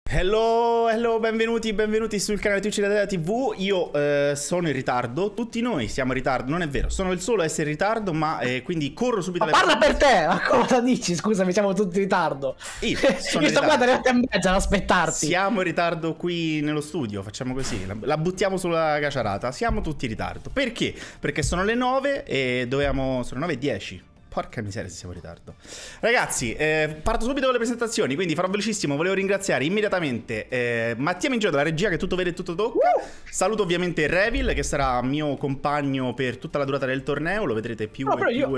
Hello, benvenuti sul canale Twitch della TV. Io sono in ritardo, tutti noi siamo in ritardo, non è vero, sono il solo a essere in ritardo, ma quindi corro subito ma parla per te, ma cosa dici? Scusami, siamo tutti in ritardo. Io sono in sto qua ritardo. dalle 8:30 ad aspettarti. Siamo in ritardo qui nello studio, facciamo così, la buttiamo sulla caciarata, siamo tutti in ritardo. Perché? Perché sono le 9 e sono 9:10. Porca miseria se siamo in ritardo. Ragazzi, parto subito con le presentazioni, quindi farò velocissimo. Volevo ringraziare immediatamente Mattia Mingio della regia che tutto vede e tutto tocca. Saluto ovviamente Revil che sarà mio compagno per tutta la durata del torneo. Lo vedrete più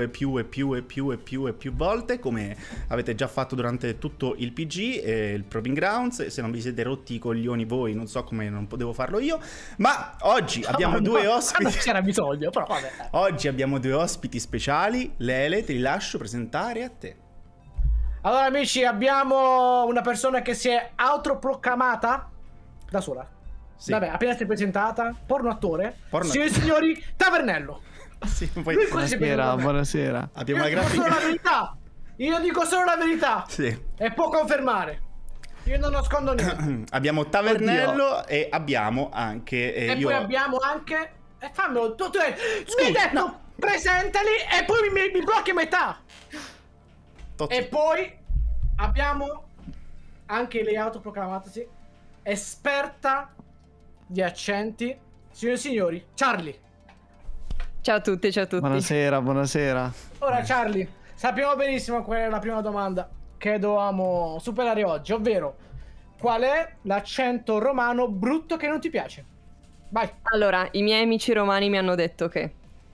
volte, come avete già fatto durante tutto il PG e il Proving Grounds. Se non vi siete rotti i coglioni voi, non so come non potevo farlo io. Ma oggi abbiamo due ospiti. Non c'era bisogno, però vabbè. Oggi abbiamo due ospiti speciali. Lele, ti lascio presentare a te. Allora amici, abbiamo una persona che si è autoproclamata da sola. Sì. Vabbè, appena si è presentata, porno attore. Porno Signori e signori, Tavernello. Sì, poi Buonasera. abbiamo la Io dico grafica. solo la verità. Io dico solo la verità. Sì. E può confermare. Io non nascondo niente. Abbiamo Tavernello e abbiamo anche E io. poi abbiamo anche... fammelo, tu mi hai detto, no. presentali e poi mi blocchi a metà. Totti. E poi abbiamo anche lei autoproclamatasi esperta di accenti. Signori e signori, Charlie. Ciao a tutti, ciao a tutti. Buonasera. Ora Charlie, sappiamo benissimo qual è la prima domanda che dovevamo superare oggi, ovvero qual è l'accento romano brutto che non ti piace? Vai. Allora, i miei amici romani mi hanno detto che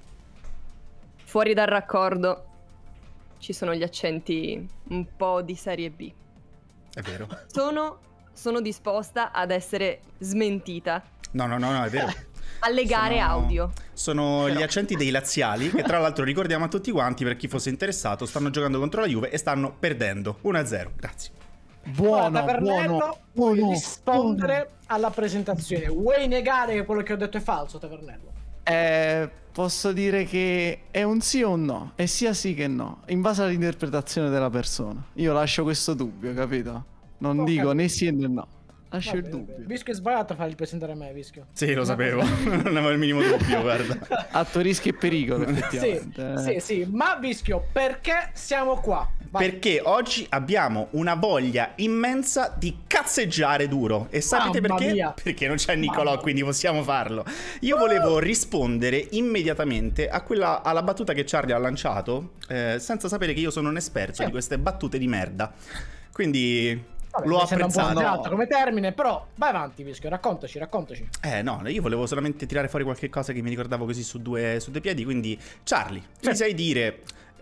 fuori dal raccordo ci sono gli accenti un po' di serie B. È vero. Sono disposta ad essere smentita. No, è vero. Allegare audio. Sono gli accenti dei laziali che tra l'altro ricordiamo a tutti quanti, per chi fosse interessato, stanno giocando contro la Juve e stanno perdendo 1-0. Grazie. Buono. Vuoi rispondere alla presentazione? Vuoi negare che quello che ho detto è falso, Tavernello? Posso dire che è un sì o un no, è sia sì che no, in base all'interpretazione della persona. Io lascio questo dubbio, capito? Non dico né sì né no. Lascio il dubbio. Vischio è sbagliato a fargli presentare a me, Vischio. Sì, lo sapevo. Non avevo il minimo dubbio, guarda. Atto rischio e pericolo, effettivamente. Sì, ma Vischio, perché siamo qua? Vai. Perché oggi abbiamo una voglia immensa di cazzeggiare duro. E sapete Mamma perché? mia. Perché non c'è Nicolò, Mamma quindi possiamo farlo. Io volevo rispondere immediatamente alla battuta che Charlie ha lanciato, senza sapere che io sono un esperto di queste battute di merda. Quindi Vabbè, l'ho mi sembra un po' apprezzato. esatto come termine, però vai avanti, Vischio, raccontaci. No, io volevo solamente tirare fuori qualche cosa che mi ricordavo così su due piedi. Quindi, Charlie, mi sai dire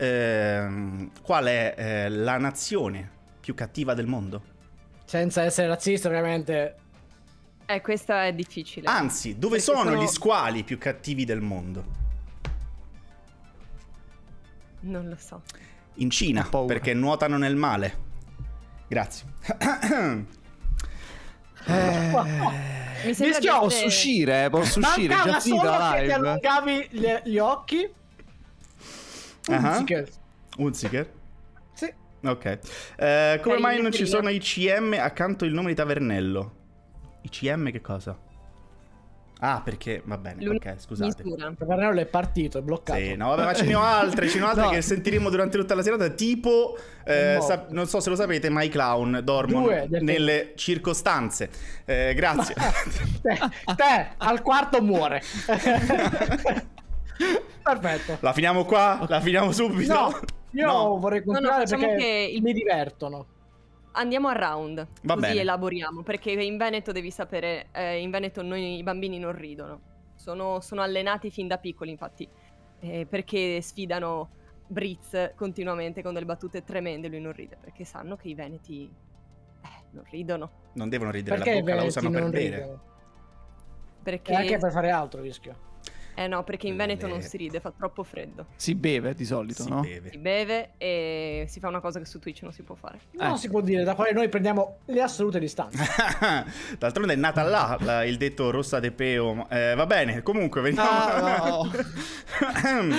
qual è la nazione più cattiva del mondo? Senza essere razzista, ovviamente. Questa è difficile. Anzi, dove Perché sono gli squali più cattivi del mondo? Non lo so. In Cina, Ho paura. perché nuotano nel male. Grazie. Mi sembra Vischio, Posso uscire, già Mancava finita solo la che ti live. allungavi gli occhi. Unziker. Unziker? Sì. Ok. Come mai non ci sono i CM accanto il nome di Tavernello? I CM che cosa? Ah, perché... va bene, ok, scusate. Tavernello è partito, è bloccato. Sì, no, vabbè, ma ce ne ho altre No. che sentiremo durante tutta la serata, tipo, non so se lo sapete, ma i clown dormono nelle circostanze. Grazie. Te, al quarto muore. Perfetto. La finiamo qua? La finiamo subito? No, io vorrei continuare facciamo perché che mi divertono. Andiamo a round, Va così bene. elaboriamo, perché in Veneto devi sapere, in Veneto noi i bambini non ridono. Sono allenati fin da piccoli, infatti, perché sfidano Briz continuamente con delle battute tremende, lui non ride, perché sanno che i veneti non ridono. Non devono ridere Perché la i bocca, la veneti usano per non bere. ridono? Perché... E anche per fare altro, Vischio. no, perché in Veneto non si ride, fa troppo freddo. Si beve di solito, Si no? beve. Si beve e si fa una cosa che su Twitch non si può fare. Non si può dire, da quale noi prendiamo le assolute distanze. D'altronde è nata là il detto rossa de peo. Va bene, comunque veniamo. Ah, no.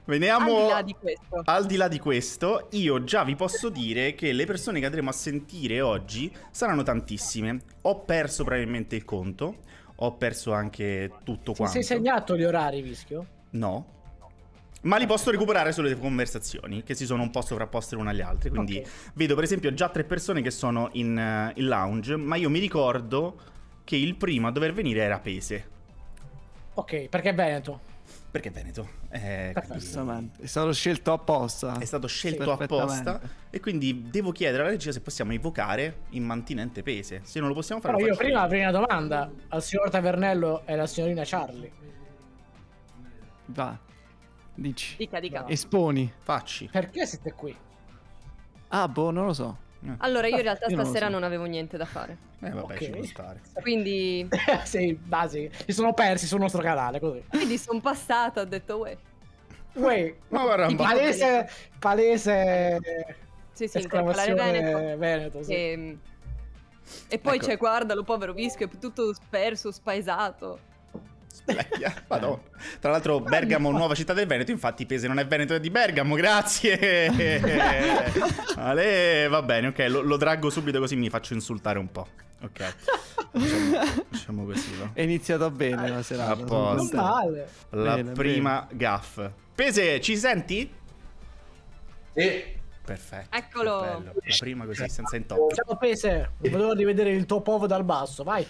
Veniamo al di là di questo. Io già vi posso dire che le persone che andremo a sentire oggi saranno tantissime. Ho perso probabilmente il conto, ho perso anche tutto Ti quanto. sei segnato gli orari, Vischio? No. Ma li posso recuperare sulle conversazioni che si sono un po' sovrapposte l'una agli altri. Quindi Ok. vedo per esempio già 3 persone che sono in lounge. Ma io mi ricordo che il primo a dover venire era Pese. Ok, perché è Veneto. Perché è Veneto. Quindi Giustamente. È stato scelto apposta. è stato scelto Sì, apposta. perfettamente. E quindi devo chiedere alla regia se possiamo evocare immantinente Pese. Se non lo possiamo fare, Però lo io faccio prima avrei una domanda al signor Tavernello e alla signorina Charlie. Va. Dici. Dica. Esponi. Facci. Perché siete qui? Ah, boh, non lo so. Allora, io in realtà Io non lo stasera so. non avevo niente da fare. Vabbè, Ok. ci può stare. Quindi Sì, basi. Si sono persi sul nostro canale, così. sono passata, ho detto, uè. Uè, Ma guarda un po'. palese Sì, intercalare esclamazione Veneto. Veneto, sì. E poi Ecco. c'è, guarda, lo povero Vischio, è tutto sperso, spaesato. Madonna. Tra l'altro Bergamo, nuova città del Veneto, infatti Pese non è Veneto, è di Bergamo, grazie. Ale, va bene, ok, lo draggo subito così mi faccio insultare un po'. Ok, facciamo così, va. È iniziata bene la serata. A sono posto. Non contento. male. La Bene, prima gaff. Pese, ci senti? E Perfetto. Eccolo. che bello. La prima così, senza intoppi. Ciao Pese, volevo rivedere il tuo POV dal basso, vai.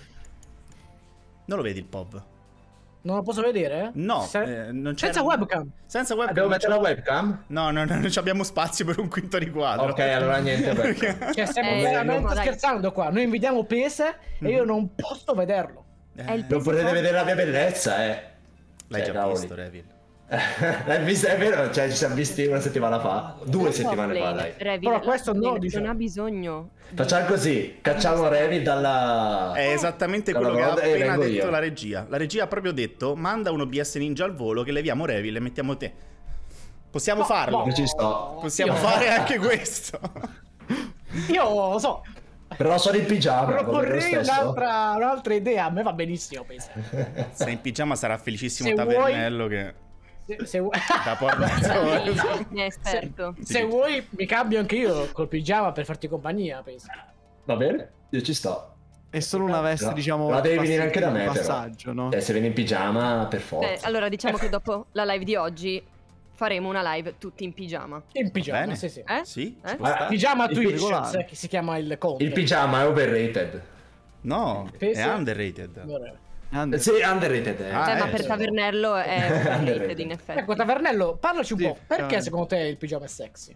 Non lo vedi il POV? Non lo posso vedere? No, non c'è. Senza webcam. Senza devo webcam. mettere la webcam? No, non abbiamo spazio per un quinto riquadro. Ok, allora niente. webcam. Cioè, stiamo no, veramente dai. scherzando qua. Noi invitiamo Pese e io non posso vederlo. È il Non potete vedere la mia bellezza, L'hai Cioè, già cavoli. visto, Revil. L'hai visto, è vero? Cioè, ci siamo visti una settimana fa. 2 settimane fa, dai. Però questo no, diciamo. non ha bisogno. Facciamo così, cacciamo Revi dalla... È esattamente dalla quello che ha roda e appena vengo detto io. la regia. La regia ha proprio detto: manda un OBS Ninja al volo che leviamo Revil e mettiamo te. Possiamo farlo. Ci sto. Possiamo fare anche questo. Io lo so. Però sono in pigiama. va bene lo Proporrei stesso. un'altra idea. A me va benissimo, Pese. Se in pigiama sarà felicissimo Se Tavernello che Se vuoi... da portato. Ne è esperto. Se vuoi mi cambio anche io col pigiama per farti compagnia, Pese. Va bene? Io ci sto. È solo una veste, No, diciamo. ma devi venire anche da me, però. passaggio, no? Se vieni in pigiama, per forza. Beh, allora diciamo che dopo la live di oggi faremo una live tutti in pigiama. In pigiama, Bene. sì, sì. Eh? Sì? Eh? Ci può stare? Pigiama Il Twitch, regolare. che si chiama il conto. Il pigiama è overrated. No, Pese? è underrated. Allora. Ande- Sì, underrated. Ah, Ma per sì. Tavernello è overrated in effetti. Ecco, Tavernello, parlaci un Sì, po'. Perché chiaro. secondo te il pigiama è sexy?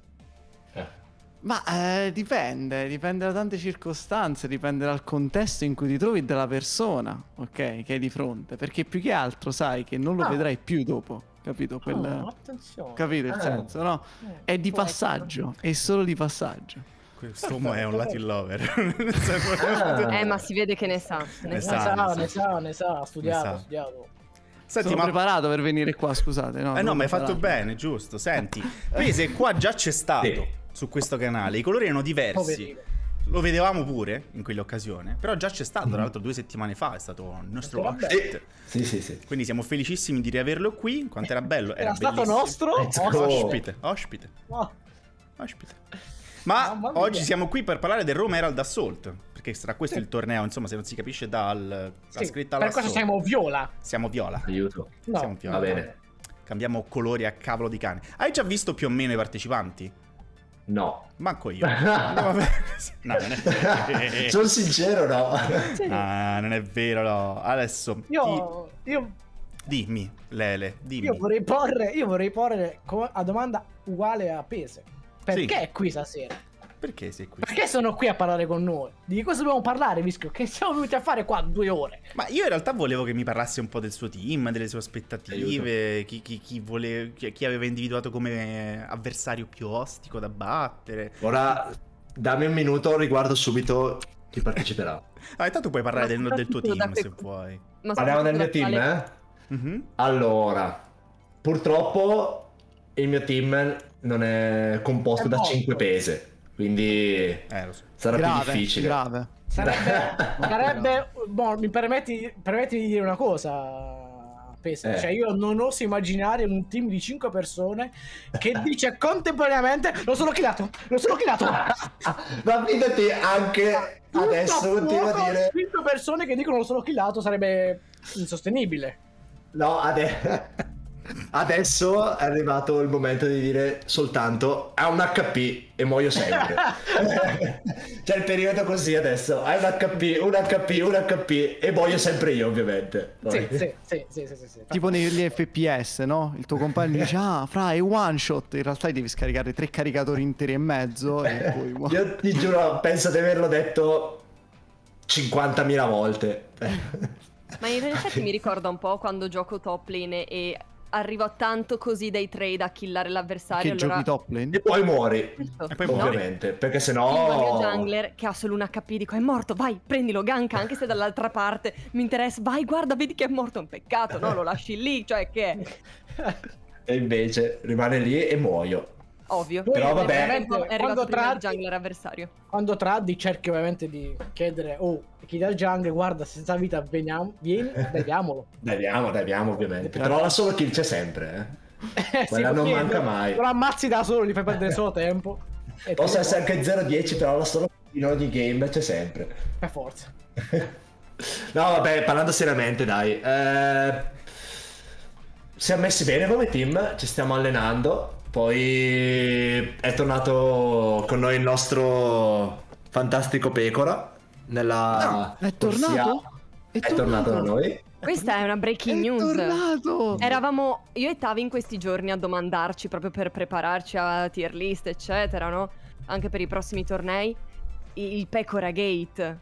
Ma dipende da tante circostanze, dipende dal contesto in cui ti trovi e dalla persona, ok, che hai di fronte. Perché più che altro sai che non lo Ah. vedrai più dopo, capito? Attenzione. Capito il senso, no? È di può passaggio, è solo di passaggio. Quest'uomo è un Latin lover. Ma si vede che ne sa. Ne Ne sa, sa, ne sa. ne sa, ha studiato, Ne sa. ha studiato. Senti, Sono ma preparato per venire qua, scusate. No, no, sono ma hai fatto preparato. bene, giusto. Senti, Pese qua già c'è stato Sì. su questo canale. I colori erano diversi. Poverino. Lo vedevamo pure in quell'occasione. Però già c'è stato, tra l'altro 2 settimane fa. È stato il nostro Vabbè. ospite. Sì. Quindi siamo felicissimi di riaverlo qui. Quanto era bello. Era stato bellissimo. nostro? Let's go. Ospite. No. Ma Mamma mia. oggi siamo qui per parlare del Rome Herald Assault. Perché sarà questo il torneo, insomma, se non si capisce dalla Sì, scritta per all'assault. questo siamo viola. Siamo viola. Aiuto. No. Siamo viola. Va bene. Cambiamo colori a cavolo di cane. Hai già visto più o meno i partecipanti? No. Manco io. Andiamo a vedere. No, non è vero. Sono sincero, no. No, non è vero, no. Adesso Io dimmi, Lele, dimmi. vorrei porre a domanda uguale a Pese. Perché Sì. è qui stasera? Perché sei qui? Perché sono qui a parlare con noi? Di cosa dobbiamo parlare, Vischio? Che siamo venuti a fare qua 2 ore? Ma io in realtà volevo che mi parlassi un po' del suo team, delle sue aspettative, chi aveva individuato come avversario più ostico da battere. Ora dammi un minuto, riguardo subito chi parteciperà. Ah, intanto puoi parlare del tuo soprattutto da team, se que- vuoi. Ma Parliamo del mio soprattutto team, da quale- eh? Mhm. Allora, purtroppo il mio team non è composto È da morto. 5 pese, quindi Lo so. sarà più Grave, difficile. Sarebbe boh, mi permetti di dire una cosa, pesa. Cioè io non oso immaginare un team di 5 persone che dice contemporaneamente lo sono killato. Ma fidati, anche adesso continuo a dire 5 persone che dicono lo sono killato sarebbe insostenibile. no, adesso è arrivato il momento di dire soltanto ha un HP e muoio sempre. C'è il periodo così adesso, hai un HP e muoio sempre io, ovviamente. Sì. Tipo negli FPS, no? Il tuo compagno dice fra è one shot, in realtà devi scaricare 3 caricatori interi e mezzo e poi Io ti giuro, penso di averlo detto 50.000 volte. Ma in effetti mi ricorda un po' quando gioco top lane e arrivo tanto così dai trade a killare l'avversario. che allora... giochi top lane? E poi muori, E poi ovviamente, perché Il sennò mio jungler che ha solo un HP, dico è morto, vai, prendilo, ganka, anche se dall'altra parte mi interessa, vai, guarda, vedi che è morto, è un peccato, no, lo lasci lì, cioè che è e invece rimane lì e muoio. ovvio. Però vabbè. è arrivato Quando prima il tratti- jungler avversario. Quando traddi cerchi ovviamente di chiedere chi dal jungle, guarda senza vita vieni, beviamolo. Daviamo ovviamente. Però la solo kill c'è sempre, Quella Sì, non così, manca mai. Lo ammazzi da solo, gli fai perdere solo tempo. E Possa te- essere anche 0-10, però la solo kill in ogni game c'è sempre. Per forza. No, vabbè, parlando seriamente, dai. Siamo messi bene come team, ci stiamo allenando. Poi è tornato con noi il nostro fantastico Pecora. È tornato? È tornato da noi. Questa è una breaking È news. tornato! Eravamo io e Tavi in questi giorni a domandarci proprio per prepararci a tier list, eccetera, no? Anche per i prossimi tornei. Il Pecora Gate.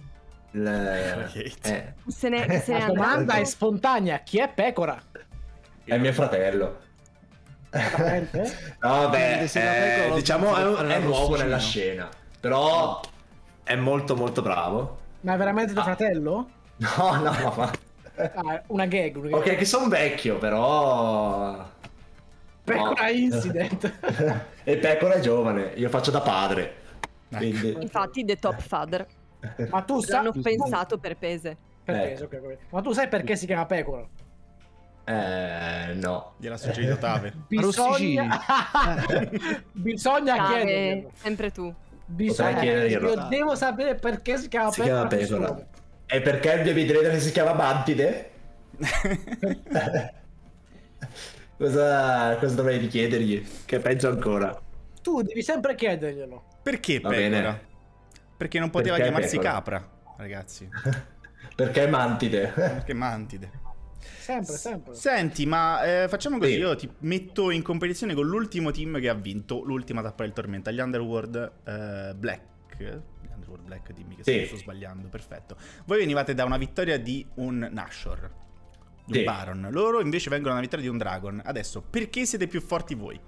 Se ne è La domanda andato. è spontanea, chi è Pecora? È mio fratello. Veramente? No, beh, Se la Pecora lo diciamo sbatti per fare è nuovo l'arrosticino. nella scena. Però è molto molto bravo. Ma è veramente tuo fratello? No, ma... Ah, una gag. Ok, che sono vecchio, però... Pecora No. Incident. E Pecora è giovane, io faccio da padre. Quindi... Infatti The Top Father. Ma tu L'hanno sai... pensato per pese. Per peso, ok. Ma tu sai perché si chiama Pecora? No. Gliel'ha suggerito Tave. Bisogna... Bisogna Cave, chiederglielo. sempre tu. Bisogna chiederglielo. Io devo sapere perché si chiama Si Pecora. chiama Pecora. E perché devi dire che si chiama Mantide? Cosa dovevi chiedergli? Che peggio ancora. Tu devi sempre chiederglielo. Perché Va Pecora? bene. Perché non poteva Perché chiamarsi Pecora? Capra, ragazzi. Perché Mantide? Perché Mantide. Sempre. Senti, ma facciamo così, Sì. io ti metto in competizione con l'ultimo team che ha vinto l'ultima tappa del tormento, gli Underworld Black. Gli Underworld Black, dimmi che Sì. sto sbagliando, perfetto. Voi venivate da una vittoria di un Nashor, di un Sì. Baron. Loro invece vengono da una vittoria di un Dragon. Adesso, perché siete più forti voi?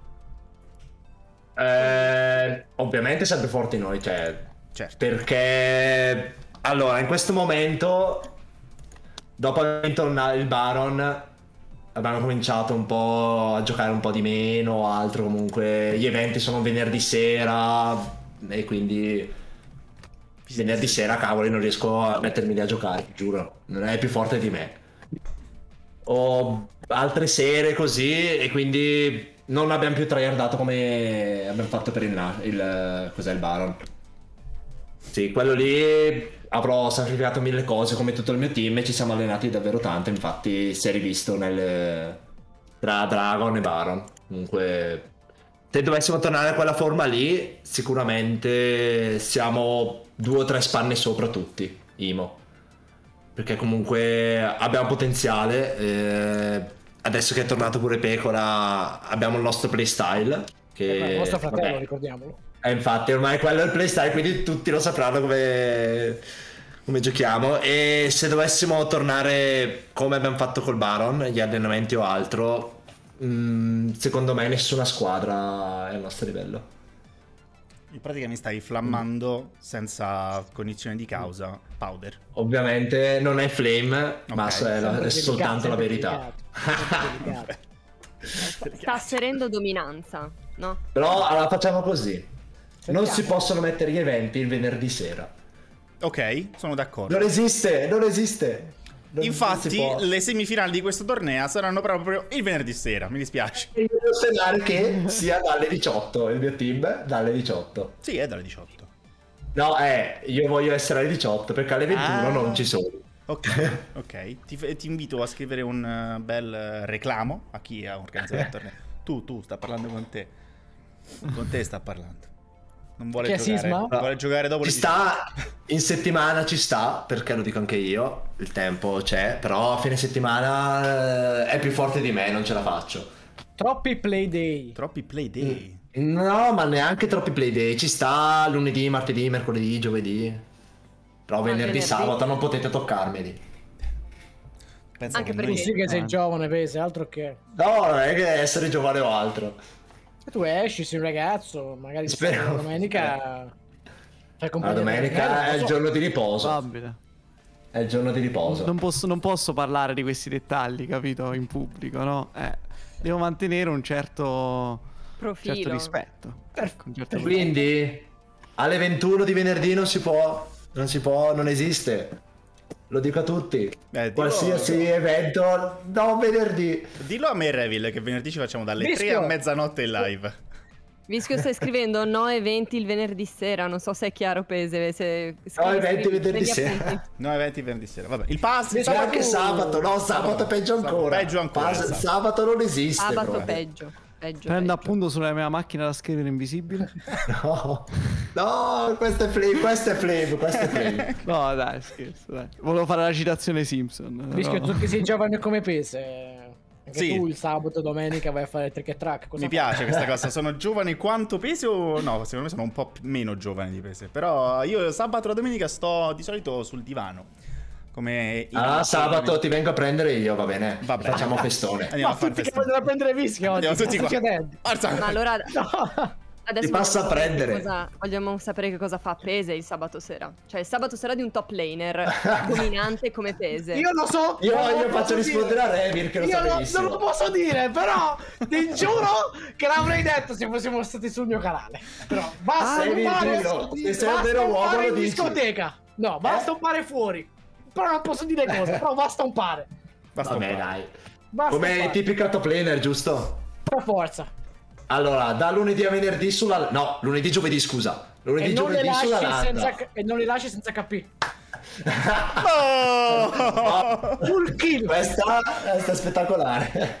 Ovviamente sempre forti noi, cioè... Certo. Perché... Allora, in questo momento... Dopo aver vinto il Baron... Abbiamo cominciato un po' a giocare un po' di meno, altro comunque... Gli eventi sono venerdì sera... E quindi... Venerdì sera, cavoli, non riesco a mettermi lì a giocare, giuro. Non è più forte di me. Ho altre sere così e quindi non abbiamo più tryhardato come abbiamo fatto per cos'è il Baron. Sì, quello lì avrò sacrificato 1000 cose come tutto il mio team e ci siamo allenati davvero tanto, infatti si è rivisto tra Dragon e Baron. Comunque se dovessimo tornare a quella forma lì sicuramente siamo 2 o 3 spanne sopra tutti, Imo. Perché comunque abbiamo potenziale, adesso che è tornato pure Pecora abbiamo il nostro playstyle che Il vostro fratello, vabbè, ricordiamolo. infatti ormai quello è il playstyle, quindi tutti lo sapranno come giochiamo. E se dovessimo tornare come abbiamo fatto col Baron, gli allenamenti o altro, secondo me nessuna squadra è al nostro livello. In pratica mi stai flammando senza cognizione di causa Powder. Ovviamente non è flame, ma Ok. è soltanto la verità. Sta asserendo dominanza, no? Però allora facciamo così. Non Sentiamo. si possono mettere gli eventi il venerdì sera. Ok, sono d'accordo. Non esiste. Non si Infatti, può. le semifinali di questo torneo saranno proprio il venerdì sera. Mi dispiace. Io devo sperare che sia dalle 18 il mio team, dalle 18. Sì, è dalle 18. No, io voglio essere alle 18 perché alle 21 non ci sono. Ok, ok. Ti invito a scrivere un bel reclamo a chi ha organizzato il torneo. Tu, sta parlando con te. Con te sta parlando. Non vuole Che è giocare. Sisma? Vuole giocare dopo Ci le sta, in settimana ci sta, perché lo dico anche io, il tempo c'è, però a fine settimana è più forte di me, non ce la faccio. Troppi playday. Troppi play day. No, ma neanche troppi playday, ci sta lunedì, martedì, mercoledì, giovedì. Però venerdì, venerdì. sabato non potete toccarmeli. Pensa Anche che perché- noi- Sì che sei giovane, Pese, altro che. No, non è che essere giovane o altro. Tu esci, sei un ragazzo, magari Spero. la domenica fai La compagnia domenica non è lo il so. giorno di riposo. Probabile. È il giorno di riposo. Non posso parlare di questi dettagli, capito? In pubblico, no? Devo mantenere un certo Profilo. rispetto. Ecco, un certo rispetto. Quindi alle 21 di venerdì non si può, non esiste. Lo dico a tutti. dillo- Qualsiasi evento, non venerdì. Dillo a me e Revil che venerdì ci facciamo dalle 3 Mischio. a mezzanotte in live. Vischio stai scrivendo no eventi il venerdì sera, non so se è chiaro Pese. Se No, eventi scrivi, venerdì prendi sera. appunti. No, eventi venerdì sera. Vabbè, il pass. C'è anche sabato, no, sabato è peggio ancora. Peggio ancora, esatto. Sabato non esiste. Sabato proprio. peggio. Peggio. Prendo peggio. appunto sulla mia macchina da scrivere invisibile. No, questo è flame. No, dai, scherzo, dai. Volevo fare la citazione Simpson. Vischio, no. tu che sei giovane come Pese. Anche Sì. tu il sabato, domenica vai a fare il trick e track. Cosa Mi piace questa cosa. Sono giovane quanto Pese o no? Secondo me sono un po' meno giovane di Pese. Però io sabato e la domenica sto di solito sul divano. Come Sabato ti vengo a prendere io, va bene? Vabbè. Facciamo festone. Andiamo Ma a fare tutti che festa. vogliono da prendere Vischio oggi. Andiamo tutti sta qua. succedendo? Forza. Ma allora No. adesso Ti passa a vogliamo sapere prendere. vogliamo sapere che cosa fa Pese il sabato sera. Cioè il sabato sera di un top laner dominante come Pese. Io lo so. Io non lo faccio posso rispondere dire. a Revir che lo Io sa non benissimo. lo posso dire, però ti giuro che l'avrei detto se fossimo stati sul mio canale. Però basta Revir, un bar, dillo. Se sei un basta vero un uomo, bar lo in dici. discoteca. No, basta un bar fuori. Però non posso dire cosa, però basta un pare. Basta un Vabbè, po'. dai. Basta un Come pare. tipica top laner, giusto? Per forza. Allora, da lunedì a venerdì sulla... No, lunedì giovedì, scusa. Lunedì E non, le giovedì sulla lasci landa. senza, e non le lasci senza KP. Oh! Full kill. Questa è spettacolare.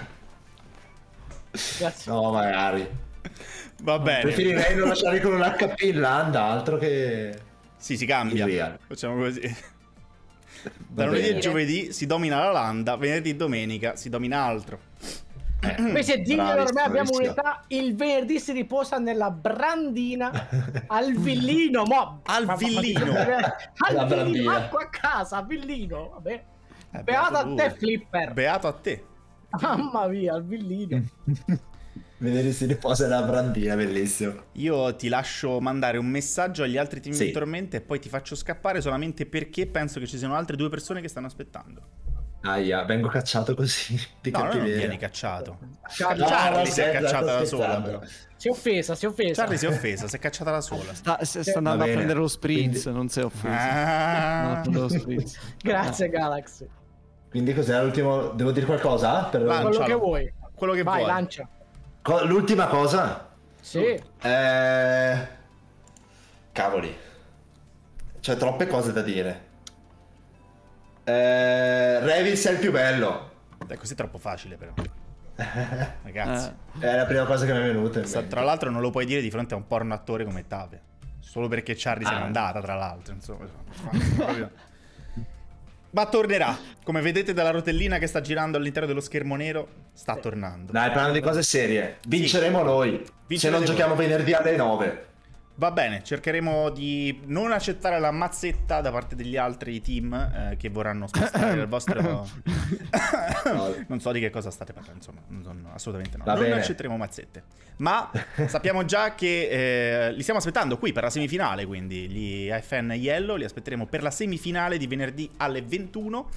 Grazie. No, magari. Va bene. Preferirei non lasciare con un HP in landa, altro che... Sì, si cambia. In real. Facciamo così. Da Va lunedì e bene. giovedì si domina la landa, venerdì e domenica si domina altro. Invece diglielo, ormai Bravissimo, abbiamo bravissimo. un'età. Il venerdì si riposa nella brandina al villino. Al villino. Al La villino, brandina. acqua a casa, a villino. Vabbè. Beato Beato a tu. te, Flipper. Beato a te. Mamma mia, al villino. Vedere si riposa nella brandina, bellissimo. Io ti lascio mandare un messaggio agli altri team Sì. di Tormenta e poi ti faccio scappare solamente perché penso che ci siano altre 2 persone che stanno aspettando. Aia, vengo cacciato così. Di No, non cattiveria. vieni cacciato. No, Charlie si è scherzo, cacciata da sto sola scherzando. però. Si è offesa, si è offesa. Charlie si è offesa, si è cacciata da sola. Sta andando Va a bene. prendere lo spritz, Quindi- non si è offeso. Non ha Ah. preso lo spritz. Grazie, Galaxy. Quindi cos'è l'ultimo? Devo dire qualcosa? Per... Lancia. Quello che vuoi. Quello che Vai, vuoi. lancia. L'ultima cosa? Sì. Cavoli. C'è troppe cose da dire. Revis è il più bello. È così troppo facile però. Ragazzi. È la prima cosa che mi è venuta in mente. Tra l'altro non lo puoi dire di fronte a un porno attore come Tave. Solo perché Charlie se n'è andata, tra l'altro. Insomma, proprio- Ma tornerà. Come vedete dalla rotellina che sta girando all'interno dello schermo nero, sta tornando. Dai, parlando di cose serie. Vinceremo noi. Se Vincerete non voi. giochiamo venerdì alle 9. Va bene, cercheremo di non accettare la mazzetta da parte degli altri team che vorranno spostare il vostro... non so di che cosa state parlando, insomma, assolutamente no. Va Non bene. accetteremo mazzette. Ma sappiamo già che li stiamo aspettando qui per la semifinale, quindi gli AFN Yellow li aspetteremo per la semifinale di venerdì alle 21.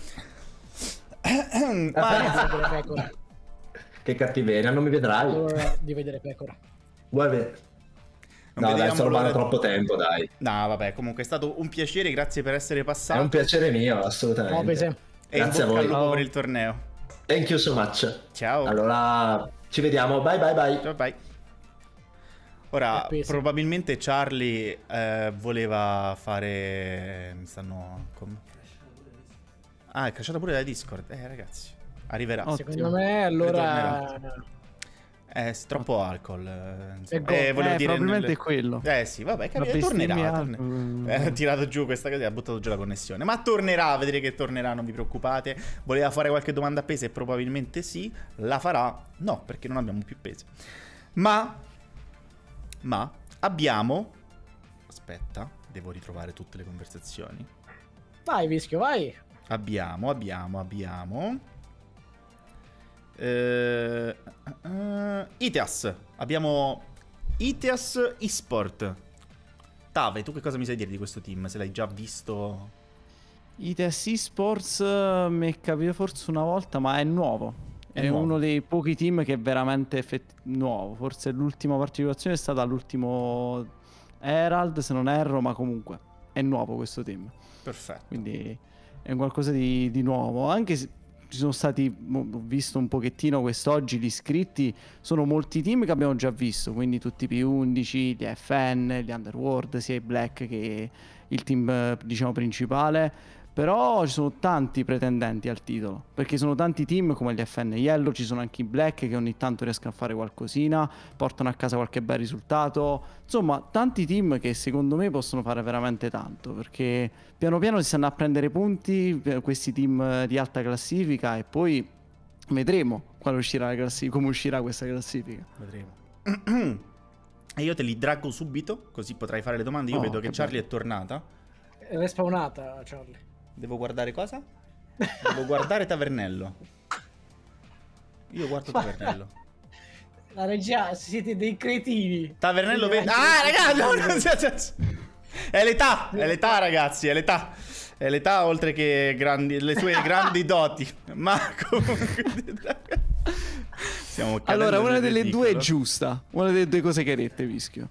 Grazie delle pecore. Che cattiveria, non mi vedrai. Allora, di vedere pecora. Vuoi vedere? Non No, dai, vedevamo sto rubando l'ora- troppo tempo, dai. No, vabbè, comunque è stato un piacere, grazie per essere È passato. un piacere mio, No, assolutamente. Pese. E in Grazie a bocca al voi. lupo per il torneo. Thank you so much. Ciao. Allora, ci vediamo. Bye bye bye. Ciao, bye. Ora, È peso. probabilmente Charlie voleva fare... Mi stanno... Ah, è cacciato pure da Discord. Ragazzi, arriverà. Ottimo. Secondo me allora... È troppo alcol. È Volevo dire probabilmente è quello. Sì, vabbè, La tornerà. bestemmia- Ha tirato giù questa cosa e ha buttato giù la connessione. Ma tornerà, vedrete che tornerà, non vi preoccupate. Voleva fare qualche domanda a pese? Probabilmente sì. La farà? No, perché non abbiamo più pese. Ma abbiamo... Aspetta, devo ritrovare tutte le conversazioni. Vai, Vischio, vai. Abbiamo Iteas. Abbiamo Iteas eSport. Tave, tu che cosa mi sai dire di questo team? Se l'hai già visto? ITS Esports mi è capitato forse una volta, ma è nuovo. È nuovo. uno dei pochi team che è veramente nuovo. Forse l'ultima partecipazione è stata all'ultimo Herald, se non erro, ma comunque è nuovo questo team. Perfetto. Quindi è qualcosa di nuovo. Anche se ci sono stati, ho visto un pochettino quest'oggi, gli iscritti, sono molti team che abbiamo già visto, quindi tutti i P11, gli FN, gli Underworld, sia i Black che il team diciamo principale. Però ci sono tanti pretendenti al titolo, perché sono tanti team come gli FN Yellow, ci sono anche i Black che ogni tanto riescono a fare qualcosina, portano a casa qualche bel risultato. Insomma, tanti team che secondo me possono fare veramente tanto, perché piano piano si stanno a prendere punti questi team di alta classifica e poi vedremo quale uscirà la come uscirà questa classifica. Vedremo. E io te li draggo subito, così potrai fare le domande. Io vedo che Charlie è tornata. È respawnata, Charlie. Devo guardare cosa? Devo guardare Tavernello. Io guardo Tavernello. La regia, siete dei cretini. Tavernello vede... Ah, ragazzi! È l'età, ragazzi, è l'età. È l'età oltre che le sue grandi doti. Ma comunque... Stiamo cadendo Allora, una nel delle ridicolo. due è giusta. Una delle due cose che hai dette, Vischio.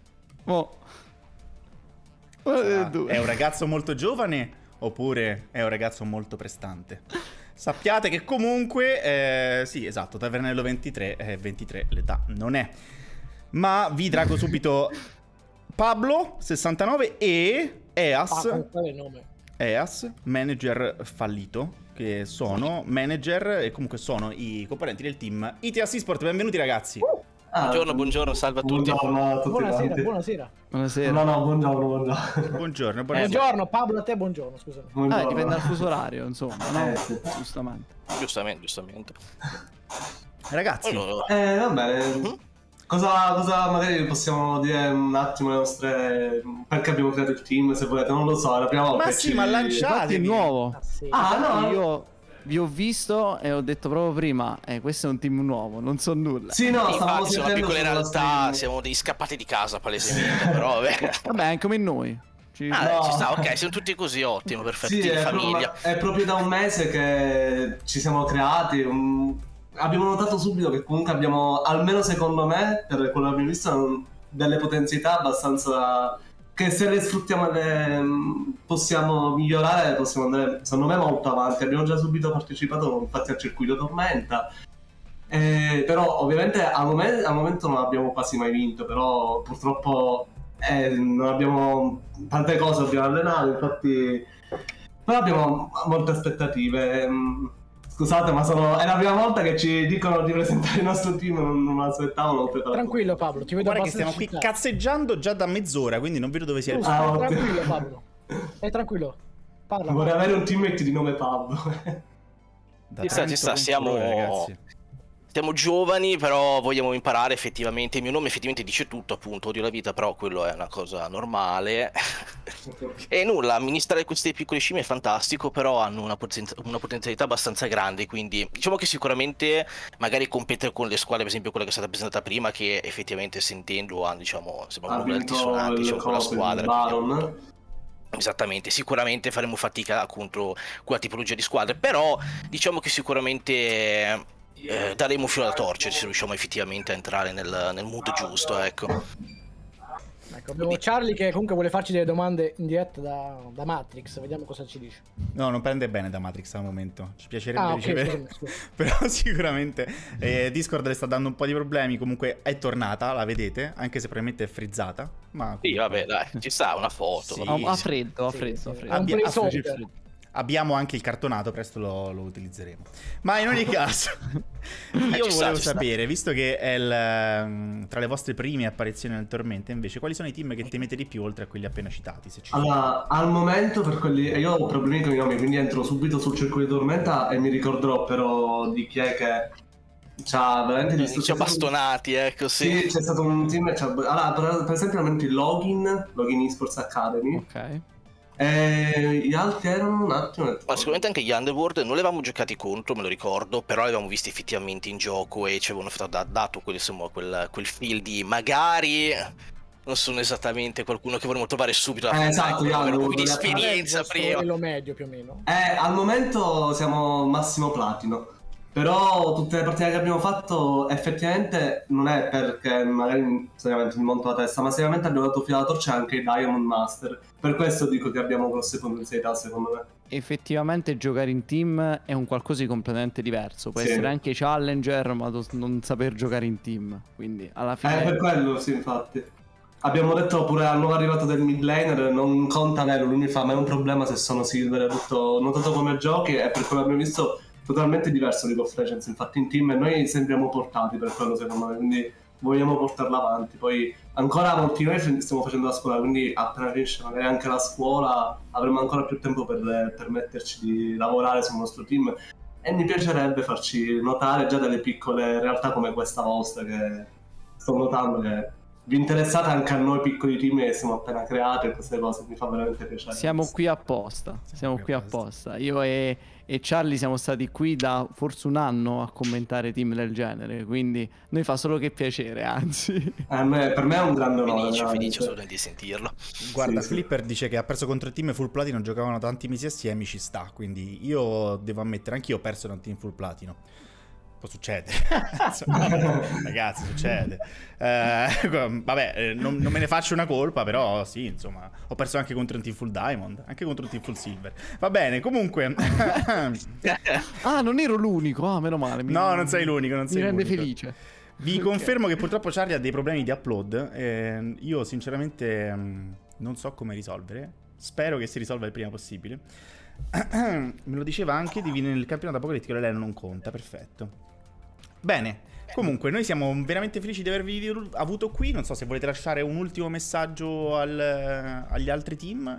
Una delle due. È un ragazzo molto giovane oppure è un ragazzo molto prestante? Sappiate che comunque, sì, esatto, Tavernello 23, 23 l'età non è. Ma vi drago subito Pablo, 69, e Eas, Quale nome? Eas, manager fallito, che sono manager e comunque sono i componenti del team ITS Esports. Benvenuti ragazzi. Buongiorno, salve a tutti. Buongiorno a tutti Buonasera, quanti. buonasera. Buonasera. No, buongiorno. Buongiorno, buonasera. Buongiorno, Pablo, a te buongiorno, scusami. Buongiorno. Dipende dal fuso orario, insomma, no? Sì. Giustamente. Giustamente. Ragazzi, Allora, Va bene. Cosa magari possiamo dire un attimo le nostre... Perché abbiamo creato il team, se volete, non lo so, è la prima volta ma che sì, ma Infatti è lanciatevi. nuovo. Sì. no. Io vi ho visto e ho detto proprio prima, questo è un team nuovo, non so nulla. Sì, no, stavamo infatti sono una sentendo piccola sulla realtà, stream. siamo dei scappati di casa palesemente, però vabbè. Vabbè, anche come noi. No. Ci sta, ok, siamo tutti così, ottimo, perfetti, Sì, in è famiglia. è proprio da un mese che ci siamo creati. Abbiamo notato subito che comunque abbiamo, almeno secondo me, per quello che abbiamo visto, delle potenzialità abbastanza che se le sfruttiamo possiamo migliorare, possiamo andare secondo me molto avanti. Abbiamo già subito partecipato infatti al circuito Tormenta, però ovviamente al momento non abbiamo quasi mai vinto, però purtroppo non abbiamo tante cose abbiamo allenato, infatti, però abbiamo molte aspettative. Scusate, ma è la prima volta che ci dicono di presentare il nostro team, non lo aspettavo, non ho preparato. Tranquillo, Pablo, ti vedo Guarda che abbastanza stiamo qui eccitato. cazzeggiando già da mezz'ora, quindi non vedo dove sia il... Ah, ottimo. Tranquillo, Pablo. Stai tranquillo. Parla. Vorrei avere un teammate di nome Pablo. Da Ci sta, tanto siamo- controllo, ragazzi. Siamo giovani, però vogliamo imparare effettivamente. Il mio nome effettivamente dice tutto, appunto, odio la vita, però quello è una cosa normale. E nulla, amministrare queste piccole scimmie è fantastico, però hanno una potenzialità abbastanza grande, quindi diciamo che sicuramente magari competere con le squadre, per esempio quella che è stata presentata prima, che effettivamente sentendo diciamo, sembrano Ha numeri vinto altisonanti, il diciamo, con la coso, il squadra. Baron. Esattamente, sicuramente faremo fatica contro quella tipologia di squadre, però diciamo che sicuramente daremo un filo alla torcia se riusciamo effettivamente a entrare nel mood giusto, ecco. Ecco, abbiamo Charlie che comunque vuole farci delle domande in diretta da Matrix, vediamo cosa ci dice. No, non prende bene da Matrix al momento. Ci piacerebbe Ah, ok, ricevere. scusa. Però sicuramente Discord le sta dando un po' di problemi. Comunque è tornata, la vedete, anche se probabilmente è frizzata. Ma Sì, vabbè, dai, ci sta una foto. Sì. vabbè. Ha freddo, ha Sì, freddo, sì. ha freddo. È un Abbia- placeholder. abbiamo anche il cartonato, presto lo utilizzeremo. Ma in ogni caso, io ci sta, volevo ci sta. sapere, visto che è tra le vostre prime apparizioni nel Tormenta, invece, quali sono i team che temete di più oltre a quelli appena citati? Se ci sono. Allora, al momento per quelli... Io ho problemi con i nomi, quindi entro subito sul circolo di tormenta e mi ricorderò però di chi è che c'ha veramente di Ci ha bastonati, così. Sì, c'è stato un team che allora, per esempio al momento il Login Esports Academy, Ok. e gli altri erano un attimo... Ma sicuramente anche gli Underworld non li avevamo giocati contro, me lo ricordo, però li avevamo visti effettivamente in gioco e ci avevano dato quel feel di magari non sono esattamente qualcuno che vorremmo trovare subito alla fine, esatto, avere un po' di Underworld, esperienza prima. Quello medio più o meno. Al momento siamo massimo platino, però tutte le partite che abbiamo fatto effettivamente non è perché magari seriamente mi monto la testa, ma seriamente abbiamo dato filo alla torcia anche ai Diamond Master. Per questo dico che abbiamo grosse potenzialità secondo me. Effettivamente giocare in team è un qualcosa di completamente diverso. Può Sì. essere anche challenger, ma non saper giocare in team. Quindi alla fine Per quello sì, infatti. Abbiamo detto pure al nuovo arrivato del mid laner, non conta Nero, lui mi fa, ma è un problema se sono silver, ho notato come giochi e per quello abbiamo visto totalmente diverso League of Legends, infatti in team noi sembriamo portati per quello secondo me, quindi vogliamo portarla avanti. Poi ancora molti noi stiamo facendo la scuola, quindi appena finisce magari anche la scuola avremo ancora più tempo per permetterci di lavorare sul nostro team e mi piacerebbe farci notare già delle piccole realtà come questa vostra, che sto notando che vi interessate anche a noi piccoli team che siamo appena creati e queste cose, mi fa veramente piacere. siamo qui apposta. Siamo qui apposta. Io e Charlie siamo stati qui da forse un anno a commentare team del genere. Quindi noi fa solo che piacere, anzi. Per me è un grande onore. Felice veramente. assolutamente di sentirlo. Guarda, Sì. Flipper dice che ha perso contro il team full platino, giocavano tanti mesi assieme, ci sta. Quindi io devo ammettere, anch'io ho perso da un team full platino. Può succedere. Ragazzi, succede. Vabbè, non me ne faccio una colpa, però sì, insomma, ho perso anche contro un team full diamond, anche contro un team full silver. Va bene, comunque. Ah, non ero l'unico. Ah, meno male. No, non sei l'unico, non sei Mi rende l'unico. felice. Vi confermo che purtroppo Charlie ha dei problemi di upload. Io sinceramente non so come risolvere. Spero che si risolva il prima possibile. Me lo diceva anche, nel campionato apocalittico l'Elena non conta, perfetto. Bene, comunque noi siamo veramente felici di avervi avuto qui. Non so se volete lasciare un ultimo messaggio agli altri team.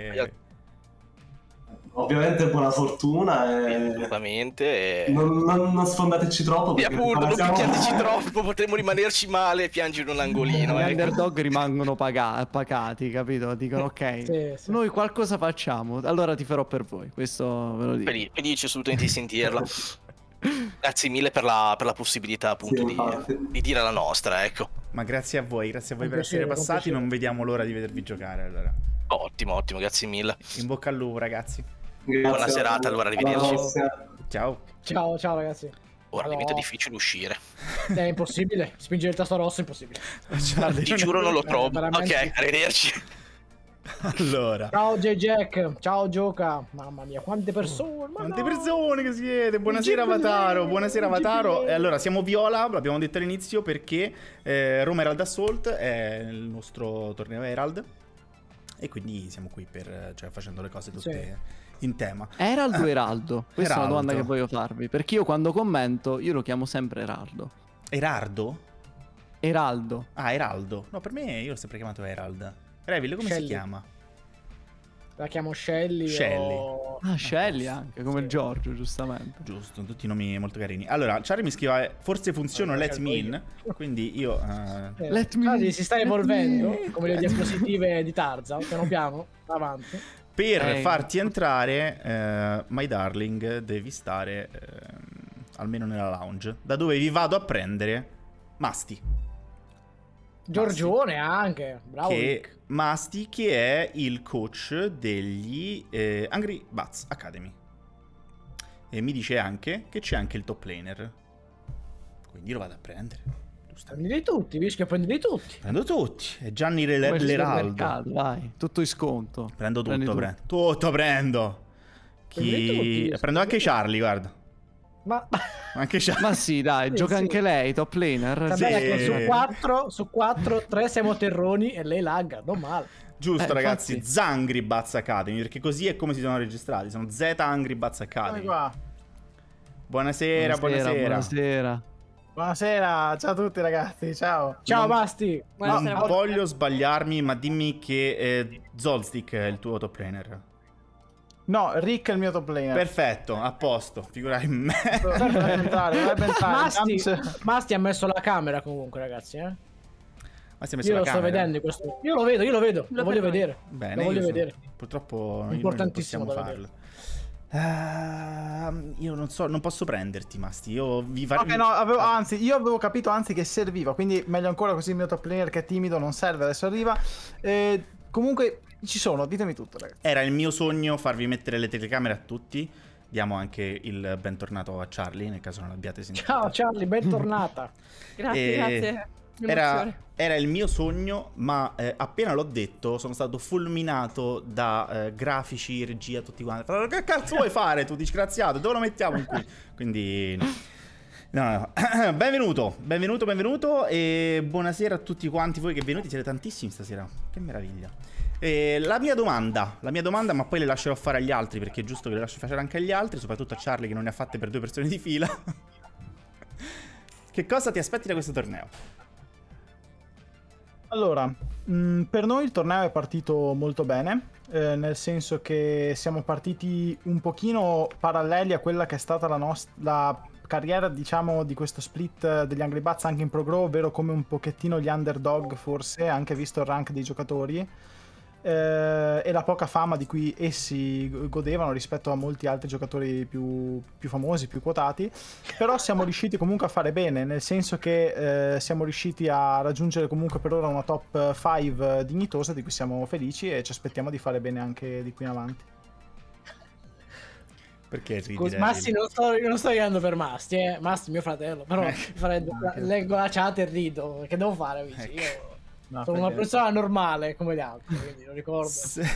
Ovviamente buona fortuna e Assolutamente. non sfondateci troppo. E perché appunto, non siamo- picchiateci troppo, potremmo rimanerci male e piangere in un angolino. Gli ecco. underdog rimangono pagati, capito? Dicono ok, Sì, sì. noi qualcosa facciamo, allora ti farò per voi. Questo ve lo dico. Felice assolutamente di sentirla. Grazie mille per la possibilità appunto Sì, infatti. di dire la nostra, ecco. Ma grazie a voi Con per essere piacere, con passati. piacere. Non vediamo l'ora di vedervi giocare. Allora, Ottimo, grazie mille. in bocca al lupo, ragazzi. Grazie. Buona serata, allora, arrivederci. Alla prossima. Ciao. Ciao ragazzi. Ora diventa difficile uscire. È impossibile, spingere il tasto rosso è impossibile. Charlie, Ti giuro non lo trovo. veramente Ok, sì. arrivederci. Allora, Ciao J-Jack, ciao Gioca. Mamma mia, quante persone. ma quante no. persone che siete? Buonasera GPL, Avataro, buonasera Avataro. GPL. E allora, siamo Viola, l'abbiamo detto all'inizio perché Roma Herald Assault è il nostro torneo Herald. E quindi siamo qui facendo le cose tutte in tema. Eraldo o Eraldo? Questa è una domanda Eraldo. che voglio farvi. Perché io quando commento, io lo chiamo sempre Eraldo. Erardo? Eraldo. Ah, Eraldo. No, per me io l'ho sempre chiamato Herald. Revil, come Shelly. si chiama? La chiamo Shelly. Shelly. o- Ah, Shelly anche, come Sì. Giorgio, giustamente. Giusto, tutti i nomi molto carini. Allora, Charlie mi scrive forse funziona Allora, Let Me In. Quindi io... Let si sta evolvendo come le diapositive di Tarzan, piano piano, avanti. Per farti entrare, my darling, devi stare almeno nella lounge, da dove vi vado a prendere Masti. Giorgione anche, bravo. Nick. Masti che è il coach degli Angry Bats Academy. E mi dice anche che c'è anche il top laner. Quindi lo vado a prendere. Prendili tutti, Vischio, prendili tutti. Prendo tutti. E Gianni Come il l'Eraldo. supermercato, vai, tutto in sconto. Prendo tutto, Prendi prendo. Tutto prendo. Prendi tutti, Prendo anche Charlie, guarda. Ma Anche Charlie. Ma sì, dai, Sì, gioca sì. anche lei, top laner. Guarda che Sì. su 4, 3 siamo terroni e lei lagga, non male. Giusto, ragazzi. infatti. Z Angry Bats Academy. Perché così è come si sono registrati. Sono Z Angry Bats Eccomi Academy. qua. Buonasera, buonasera. Buonasera. Buonasera, ciao a tutti ragazzi, ciao. Ciao, Basti. Buonasera, Non voglio sbagliarmi, ma dimmi che Zolstick è il tuo top laner. No, Rick è il mio top laner. Perfetto, a posto. Figurai me. Dovrebbe entrare. Masti ha messo la camera comunque, ragazzi, eh. Ma si è messo Io la lo sto camera? vedendo in questo. Io lo vedo, lo voglio per noi. vedere. Bene, lo voglio io vedere. purtroppo noi non Importantissimo possiamo da farlo. Io non so, non posso prenderti, Masti. Io vi Ok, no, anzi, io avevo capito che serviva, quindi meglio ancora così il mio top laner che è timido non serve, adesso arriva. Comunque ci sono, ditemi tutto, ragazzi. Era il mio sogno farvi mettere le telecamere a tutti. Diamo anche il bentornato a Charlie, nel caso non l'abbiate sentito. Ciao Charlie, bentornata. Grazie, grazie. Era il mio sogno, ma appena l'ho detto sono stato fulminato da grafici, regia, tutti quanti. Che cazzo vuoi fare tu, disgraziato? Dove lo mettiamo in qui? Quindi no. Benvenuto e buonasera a tutti quanti voi che venuti, siete tantissimi stasera. Che meraviglia. La mia domanda, ma poi le lascerò fare agli altri, perché è giusto che le lasci fare anche agli altri, soprattutto a Charlie che non ne ha fatte per 2 persone di fila. Che cosa ti aspetti da questo torneo? Allora, per noi il torneo è partito molto bene, nel senso che siamo partiti un pochino paralleli a quella che è stata la carriera, diciamo, di questo split degli Angry Bats anche in Pro Grow, ovvero come un pochettino gli underdog forse, anche visto il rank dei giocatori. E la poca fama di cui essi godevano rispetto a molti altri giocatori più famosi, più quotati. Però siamo riusciti comunque a fare bene, nel senso che siamo riusciti a raggiungere comunque per ora una top 5 dignitosa, di cui siamo felici e ci aspettiamo di fare bene anche di qui in avanti. Perché ridi? Masti, non sto ridendo per Masti, Masti mio fratello, però leggo la chat e rido, che devo fare, amici? Ecco. Io No, sono una perché- persona normale come gli altri, quindi lo ricordo.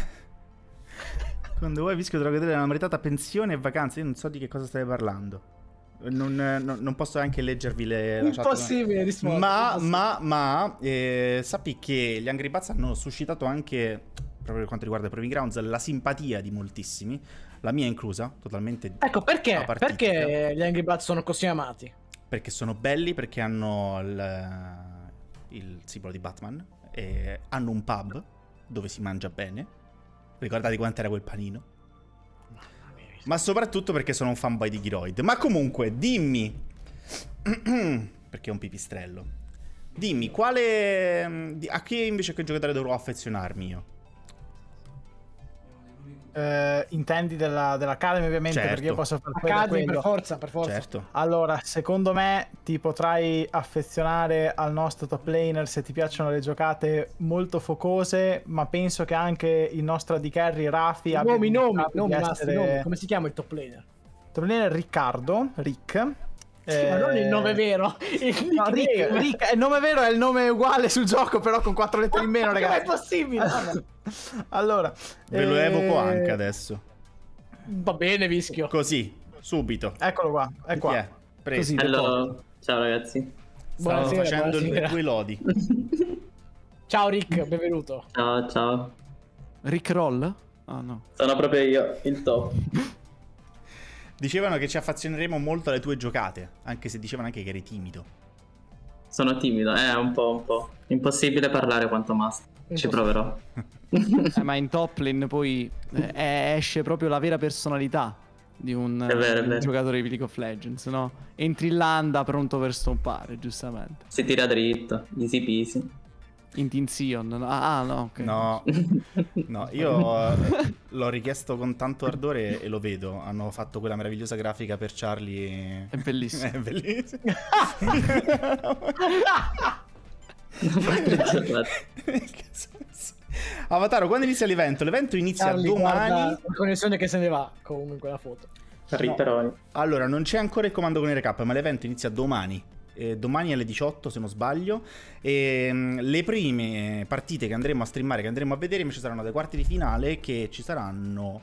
Quando vuoi Vischio dovrà godere una meritata pensione e vacanze. Io non so di che cosa stai parlando. Non posso anche leggervi la chat. Impossibile rispondere. Ma sappi che gli Angry Bats hanno suscitato anche, proprio per quanto riguarda i Proving Grounds, la simpatia di moltissimi, la mia inclusa, totalmente. Ecco, perché? apartitica. Perché gli Angry Bats sono così amati? Perché sono belli, perché hanno il simbolo di Batman, e hanno un pub dove si mangia bene. Ricordate quanto era quel panino? Ma soprattutto perché sono un fanboy di Gyroid. Ma comunque, dimmi perché è un pipistrello. Dimmi, a chi invece che giocatore dovrò affezionarmi io? Intendi dell'Academy ovviamente, Certo. perché io posso far quello. Academy, per forza. Certo. Allora, secondo me ti potrai affezionare al nostro top laner se ti piacciono le giocate molto focose, ma penso che anche il nostro AD carry Rafi abbia Nomi, dimostrato di Masti, essere- nomi. Come si chiama il top laner? top laner Rick. Ma non il nome vero, il No, nickname. Rick, il nome vero è il nome uguale sul gioco, però con 4 lettere in meno, Come è ragazzi. possibile? Allora, Ve lo evoco anche adesso. Va bene, Vischio. Così, subito. Eccolo qua, è Chi qua. è? Preso. Così, Hello, ciao ragazzi. Stavo Buonasera, facendo buonasera. i tuoi lodi. Ciao Rick, benvenuto. Ciao, ciao. Rick Roll? Ah no. Sono proprio io, il top. Dicevano che ci affezioneremo molto alle tue giocate, anche se dicevano anche che eri timido. Sono timido, un po'. Impossibile parlare quanto Mast. Ci proverò. Ma in top lane poi esce proprio la vera personalità di un È vero, è di un vero. giocatore di League of Legends, no? Entri in landa pronto per stompare, giustamente. Si tira dritto, easy peasy. In Tinsion, no? Ah, no, ok. No, io l'ho richiesto con tanto ardore e lo vedo. Hanno fatto quella meravigliosa grafica per Charlie. È bellissimo. È bellissimo. Che senso? Avataro, quando inizia l'evento? L'evento inizia Charlie, domani. guarda la connessione che se ne va comunque in quella foto. Ripperoni. Allora, non c'è ancora il comando con il recap, ma l'evento inizia domani. domani alle 18 se non sbaglio. Le prime partite che andremo a streamare, che andremo a vedere, ci saranno dei quarti di finale che ci saranno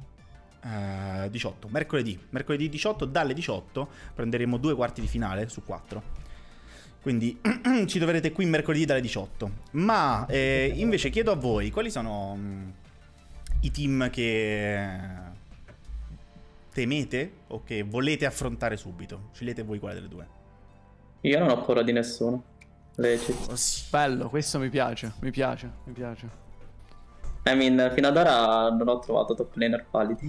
18, mercoledì 18, dalle 18 prenderemo 2 quarti di finale su 4. Quindi ci troverete qui mercoledì dalle 18. Ma invece chiedo a voi, quali sono i team che temete o che volete affrontare subito? Scegliete voi quale delle due. Io non ho paura di nessuno. Bello, questo mi piace. I mean, fino ad ora non ho trovato top laner validi.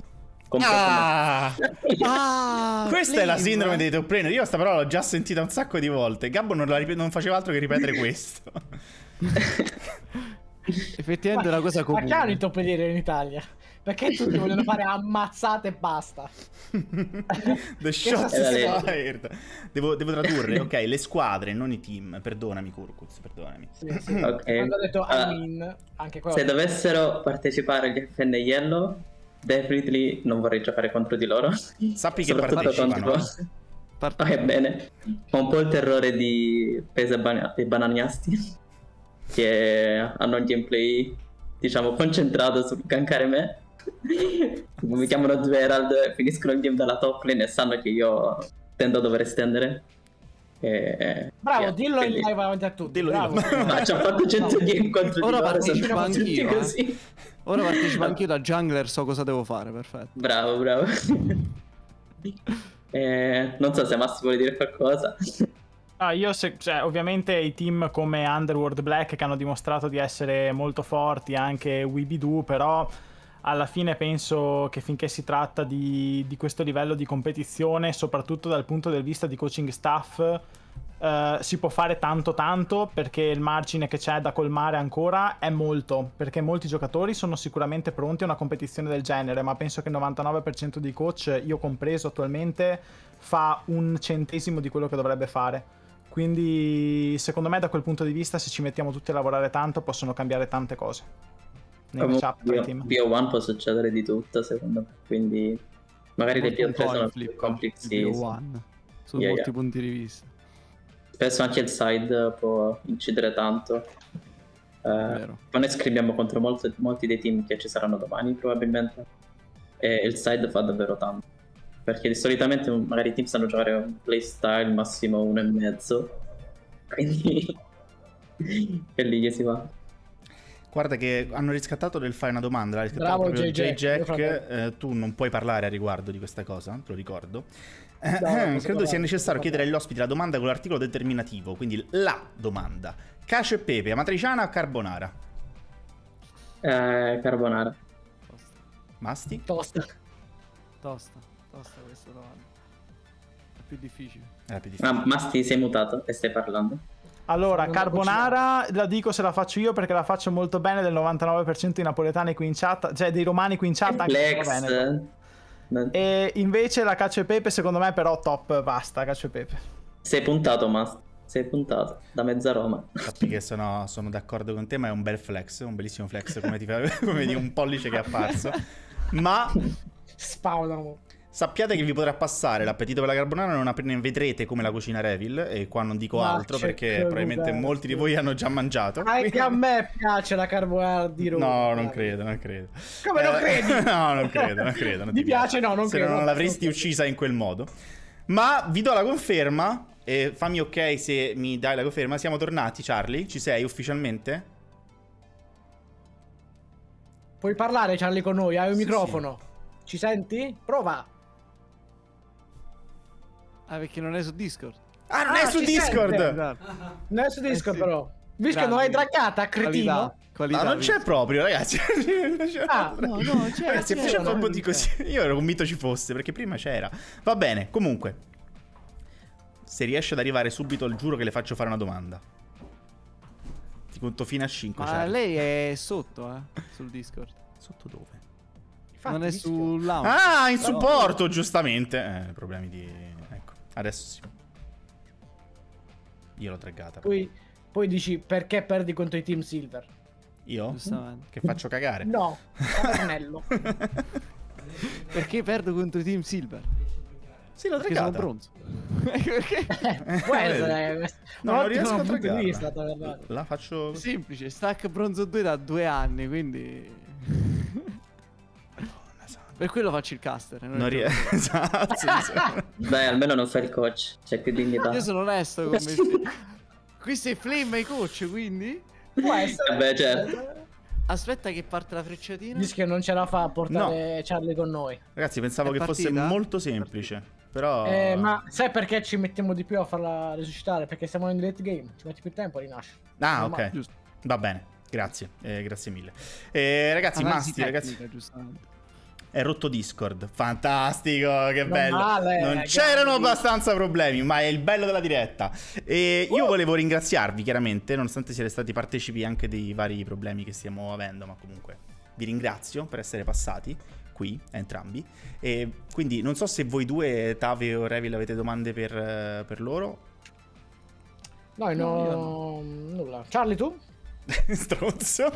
Questa è la sindrome dei top laner. Io sta parola l'ho già sentita un sacco di volte. Gabbo non faceva altro che ripetere questo. Effettivamente è una cosa comune. Ma che hanno i top laner in Italia? Perché tutti vogliono fare ammazzate e basta? The shot is fired. Devo tradurre, ok, le squadre, non i team. Perdonami Kurkuz, perdonami. Sì. Okay. Quando ho detto anche qua. Se dovessero partecipare agli FN Yellow, definitely non vorrei giocare contro di loro. Sappi che partecipano. Bene. Ho un po' il terrore di Pesa e Bananiasti, che hanno un gameplay, diciamo, concentrato sul gankare me. Mi chiamano Zverald, finiscono il game dalla top lane e sanno che io tendo a dover estendere. Bravo, dillo in live avanti a tutti. Bravo. Ma ci ho fatto 100 game contro di loro. Ora partecipo anch'io. Così. Ora partecipo anch'io da jungler, so cosa devo fare, perfetto. Bravo. Non so se Massi vuole dire qualcosa. Ovviamente i team come Underworld Black, che hanno dimostrato di essere molto forti, anche Weebidoo, però alla fine penso che finché si tratta di questo livello di competizione, soprattutto dal punto di vista di coaching staff, si può fare tanto, perché il margine che c'è da colmare ancora è molto, perché molti giocatori sono sicuramente pronti a una competizione del genere, ma penso che il 99% dei coach, io compreso attualmente, fa 1/100 di quello che dovrebbe fare. Quindi secondo me da quel punto di vista, se ci mettiamo tutti a lavorare tanto, possono cambiare tante cose. BO1 può succedere di tutto, secondo me, quindi magari le BO3 sono più complessi su molti punti di vista. Spesso anche il side può incidere tanto. Noi scriviamo contro molti dei team che ci saranno domani probabilmente, e il side fa davvero tanto, perché solitamente magari i team sanno giocare un playstyle massimo 1,5, quindi è lì che si va. Guarda che hanno riscattato del fare una domanda. L'ha riscattato proprio J-Jack. Tu non puoi parlare a riguardo di questa cosa, te lo ricordo. Credo sia necessario chiedere agli ospiti la domanda con l'articolo determinativo. Quindi la domanda: cacio e pepe, amatriciana o carbonara? Carbonara. Masti? Tosta questa domanda. È più difficile. Masti, sei mutato e stai parlando? Allora, carbonara la dico se la faccio io, perché la faccio molto bene del 99% dei napoletani qui in chat, cioè dei romani qui in chat, anche bene. E invece la cacio e pepe secondo me però top pasta, cacio e pepe. Sei puntato, Masti. Sei puntato da mezza Roma. Sappi che sono d'accordo con te, ma è un bel flex, un bellissimo flex, come ti fa, come di un pollice che è apparso. Ma spawnano. Sappiate che vi potrà passare l'appetito per la carbonara non appena vedrete come la cucina Revil, e qua non dico altro perché probabilmente molti di voi hanno già mangiato. Anche a me piace la carbonara di Roma. No, non credo. Come non credi? No, non credo. Non ti piace? No, non credo. Se non l'avresti uccisa in quel modo. Ma vi do la conferma, e fammi ok se mi dai la conferma. Siamo tornati, Charlie? Ci sei ufficialmente? Puoi parlare, Charlie, con noi? Hai un microfono? Sì. Ci senti? Prova. Perché non è su Discord. Non è su Discord. Non è su Discord, però. Visto che non hai draggata, cretino. No, non c'è proprio, ragazzi. No, c'è. Ragazzi, facciamo un po' di così. Io ero convinto ci fosse, perché prima c'era. Va bene, comunque, se riesce ad arrivare subito, giuro che le faccio fare una domanda. Ti conto fino a 5. Ma lei è sotto, sul Discord. Sotto dove? Infatti, non è sul lounge. In supporto, giustamente. Problemi di... Ecco, adesso sì. Io l'ho draggata. Poi dici, perché perdi contro i team silver? Io? Che faccio cagare? No, Carnello. Perché perdo contro i team silver? Sì, l'ho draggata. Sono bronzo. Perché? Può essere. No, non un riesco a ottimo punto di traccarla. vista, La faccio... Semplice, Stack Bronzo 2 da 2 anni, quindi... Per quello faccio il caster. Non riesco. Esatto. Dai, almeno non fai il coach, c'è più dignità. Io sono onesto con me. Qui sei Flame e coach, quindi? Può essere. Vabbè, certo. Aspetta che parte la frecciatina. Dici che non ce la fa a portare Charlie con noi. Ragazzi, pensavo È che fosse partita? molto semplice. Però... Ma sai perché ci mettiamo di più a farla resuscitare? Perché siamo in late game, ci metti più tempo a rinascere. Ah, Normale. ok. Giusto. Va bene. Grazie. Grazie mille. Ragazzi, Analisi Masti, ragazzi. tecnica, giustamente. È rotto Discord. Fantastico, che bello. male, Non grandi. c'erano abbastanza problemi, ma è il bello della diretta. E io volevo ringraziarvi, chiaramente, nonostante siete stati partecipi anche dei vari problemi che stiamo avendo, ma comunque vi ringrazio per essere passati qui, a entrambi. E quindi non so se voi due, Tave o Revil, avete domande per loro. Noi no, nulla. Charlie, tu? Stronzo.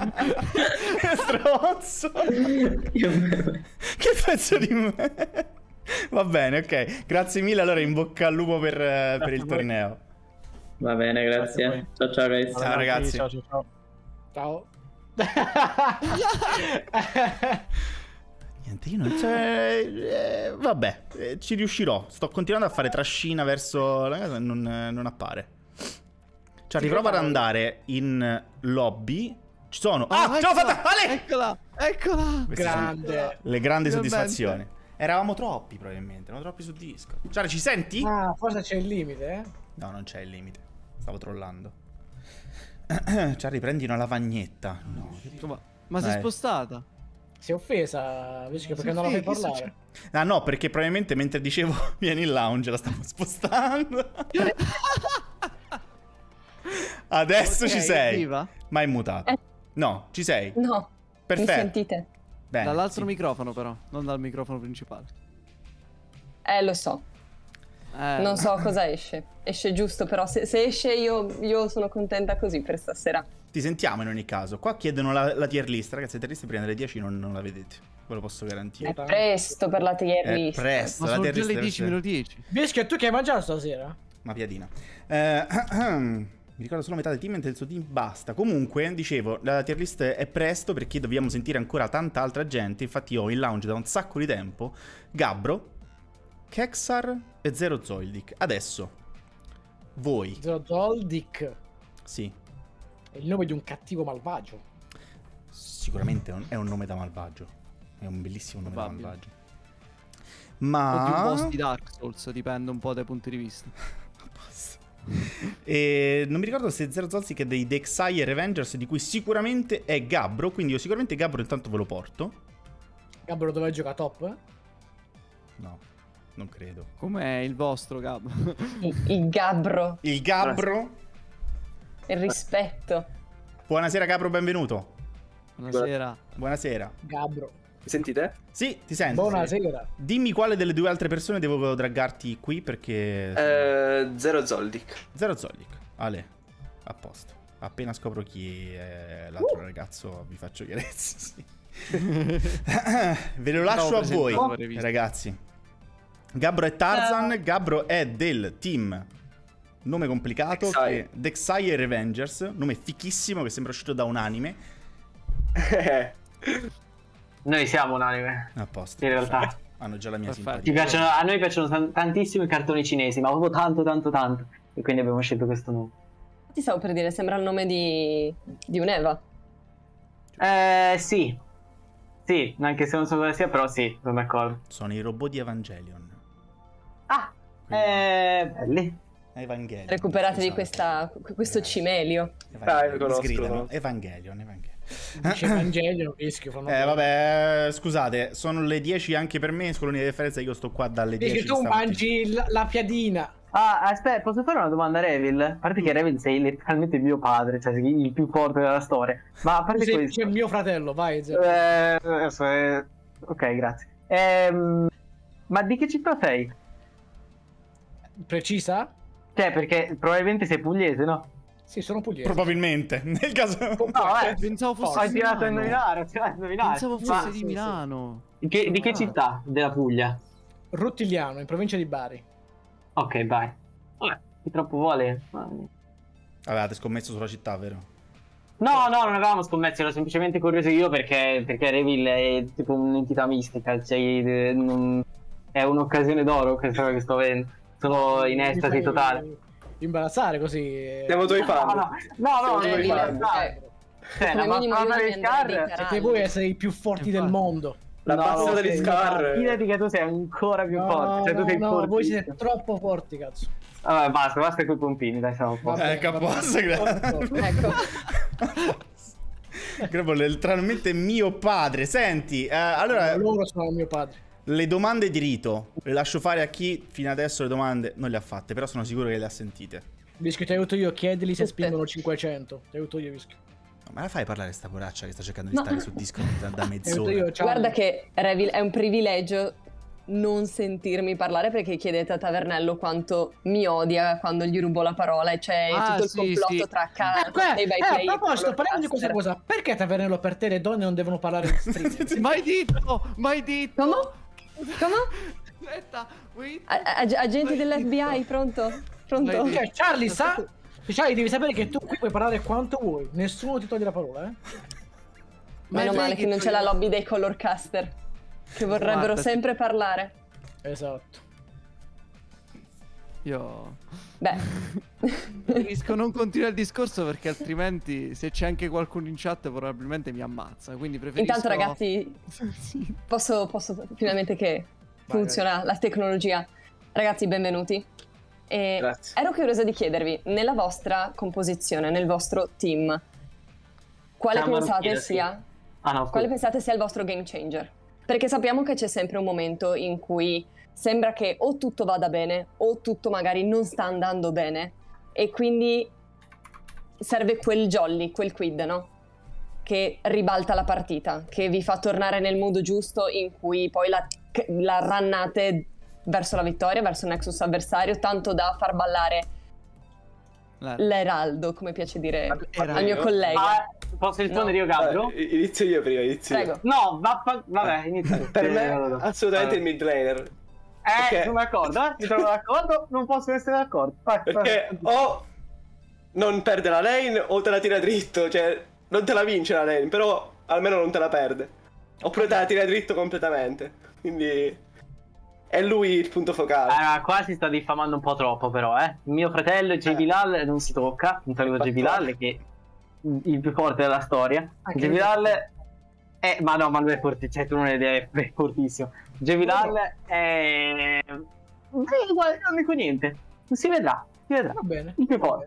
Stronzo. Che pezzo di me. Va bene, ok. Grazie mille, allora in bocca al lupo per il torneo. Va bene, grazie. Ciao ciao guys. Ciao ragazzi. Ciao, ciao, ciao. Ciao. Niente, io non so. Vabbè, ci riuscirò. Sto continuando a fare trascina verso la casa e non appare. Cioè, riprova ad andare in lobby. Ci sono. Ah, ce l'ho fatta! Ale! Eccola, eccola. Queste sono Grande. le grandi Finalmente. soddisfazioni. Eravamo troppi, probabilmente. Eravamo troppi su Discord. Cioè, ci senti? Ah, forse c'è il limite, eh? No, non c'è il limite. Stavo trollando. Cioè, riprendi una lavagnetta. No. Ma sei spostata? Si è offesa, invece che perché non la fai parlare. Ah, no, perché probabilmente mentre dicevo vieni in lounge la stavo spostando. Adesso Ok, ci sei. attiva? Ma è mutato. No, ci sei. No, Perfetto. mi sentite? Bene, Dall'altro sì. microfono però, non dal microfono principale. Lo so. Non so cosa esce. Esce giusto, però se esce io sono contenta così per stasera. Ti sentiamo in ogni caso. Qua chiedono la tier list. Ragazzi, la tier list prima delle 10 non la vedete. Ve lo posso garantire. È presto per la tier È list. presto. Ma La sono tier già list le deve 10 essere- meno 10. Bischi, tu che hai mangiato stasera? Una piadina. Mi ricordo solo metà del team, mentre il suo team basta. Comunque, dicevo, la tier list è presto perché dobbiamo sentire ancora tanta altra gente. Infatti ho in lounge da un sacco di tempo Gabbro, Kexar e Zero Zoldyck. Adesso, voi. Zoldyck. Sì, È il nome di un cattivo malvagio. sicuramente è un nome da malvagio. È un bellissimo nome Probabile. da malvagio. O di un boss Ma... di Dark Souls, dipende un po' dai punti di vista. E non mi ricordo se Zero Zoldyck è dei Dexai e Revengers, di cui sicuramente è Gabbro. Quindi io sicuramente Gabbro intanto ve lo porto. Gabbro dove gioca top? No, non credo. Com'è il vostro, Gab? Il gabbro, Il Gabbro. il rispetto. Buonasera Gabbro, benvenuto. Buonasera. Buonasera. Gabbro. Mi sentite? Sì, ti sento. Buonasera. Dimmi quale delle due altre persone devo draggarti qui perché... Zero Zoldyck. Zero Zoldyck. Ale, a posto. Appena scopro chi è l'altro ragazzo vi faccio chiarezza. Sì. Ve lo lascio a voi, ragazzi. Gabbro è Tarzan. Gabbro è del team, nome complicato, Dexai. Dexai e Revengers. Nome fichissimo che sembra uscito da un anime. Noi siamo un anime, A posto. in realtà. Hanno già la mia Perfetto. simpatia. A noi piacciono tantissimo i cartoni cinesi, ma proprio tanto. E quindi abbiamo scelto questo nome. Ti stavo per dire, sembra il nome di un'Eva. Sì. Sì, anche se non so cosa sia, però sì, sono d'accordo. Sono i robot di Evangelion. Ah, belli. Evangelion. Recuperatevi scusate. questo cimelio. Dai, lo conosco, Sgridano. lo conosco. Evangelion. Dice Evangelio, rischio. Vabbè, scusate, sono le 10 anche per me, con l'unica differenza io sto qua dalle 10. Dici tu stamattina. mangi la piadina. Ah, aspetta, posso fare una domanda a Revil? A parte che Revil sei letteralmente mio padre, cioè sei il più forte della storia. Ma a parte Sei questo... mio fratello, vai. Zero. Ok, grazie. Ma di che città sei? Precisa? Cioè, perché probabilmente sei pugliese, no? Sì, sono pugliese. Probabilmente, nel caso... No, Pensavo fosse ho di tirato a Milano. indovinare, ho tirato a indovinare. Pensavo Ma- fosse di Milano. Di che città della Puglia? Rutiliano, in provincia di Bari. Ok, vai. Vabbè, chi troppo vuole. Avevate scommesso sulla città, vero? No, non avevamo scommesso, ero semplicemente curioso io perché Revil è tipo un'entità mistica, cioè è un'occasione d'oro questa che sto avendo. Sono in estasi totale. Imbarazzare così. Siamo tuoi fan. No, Siamo tuoi fan. La bastarda di Scar. Siete voi essere i più forti del mondo. La bastarda di Scar. Fidati che tu sei ancora più forte. Cioè, tu sei No, voi siete troppo forti, cazzo. Vabbè, basta con i pompini, dai, siamo forti. Caposta, grazie. Ecco. Grabo, letteralmente mio padre. Senti, allora... Loro sono mio padre. Le domande di rito le lascio fare a chi fino adesso le domande non le ha fatte, però sono sicuro che le ha sentite. Vischio, ti aiuto io, chiedili se spingono 500. Ti aiuto io, Vischio. No, ma la fai parlare sta poraccia che sta cercando di stare su Discord da mezz'ora? Io, Guarda che Revil è un privilegio non sentirmi parlare, perché chiedete a Tavernello quanto mi odia quando gli rubo la parola e c'è tutto il complotto tra e by play. A proposito, parliamo di questa cosa. Perché Tavernello per te le donne non devono parlare in stream? Mai detto! Come? Aspetta, wait. Agenti dell'FBI, pronto? Cioè, Charlie sa... Charlie, devi sapere che tu qui puoi parlare quanto vuoi. Nessuno ti toglie la parola, Meno male che non c'è la lobby dei color caster, che vorrebbero sempre parlare. Esatto. Io... Beh. Preferisco non continuare il discorso perché altrimenti se c'è anche qualcuno in chat probabilmente mi ammazza, quindi preferisco... Intanto ragazzi, sì. posso finalmente che funziona la tecnologia. Ragazzi, benvenuti. E Grazie. ero curiosa di chiedervi, nella vostra composizione, nel vostro team, quale pensate sia il vostro game changer? Perché sappiamo che c'è sempre un momento in cui sembra che o tutto vada bene o tutto magari non sta andando bene e quindi serve quel jolly, quel quid, no? Che ribalta la partita, che vi fa tornare nel modo giusto in cui poi la rannate verso la vittoria, verso il nexus avversario, tanto da far ballare l'eraldo, come piace dire al mio collega. Posso rispondere io, Gabro? Inizio io prima, Prego. No, vabbè, inizio. Per me assolutamente il mid laner. Sono d'accordo, mi trovo d'accordo, non posso essere d'accordo. Perché o non perde la lane o te la tira dritto, cioè non te la vince la lane, però almeno non te la perde. Oppure te la tira dritto completamente. Quindi è lui il punto focale. Qua si sta diffamando un po' troppo però, Mio fratello J Bilal non si tocca, un saluto a J Bilal che è il più forte della storia. J Bilal ma lui è forte, cioè tu non hai idea, è fortissimo. J Bilal è... non dico niente, si vedrà. Va bene. Il più forte.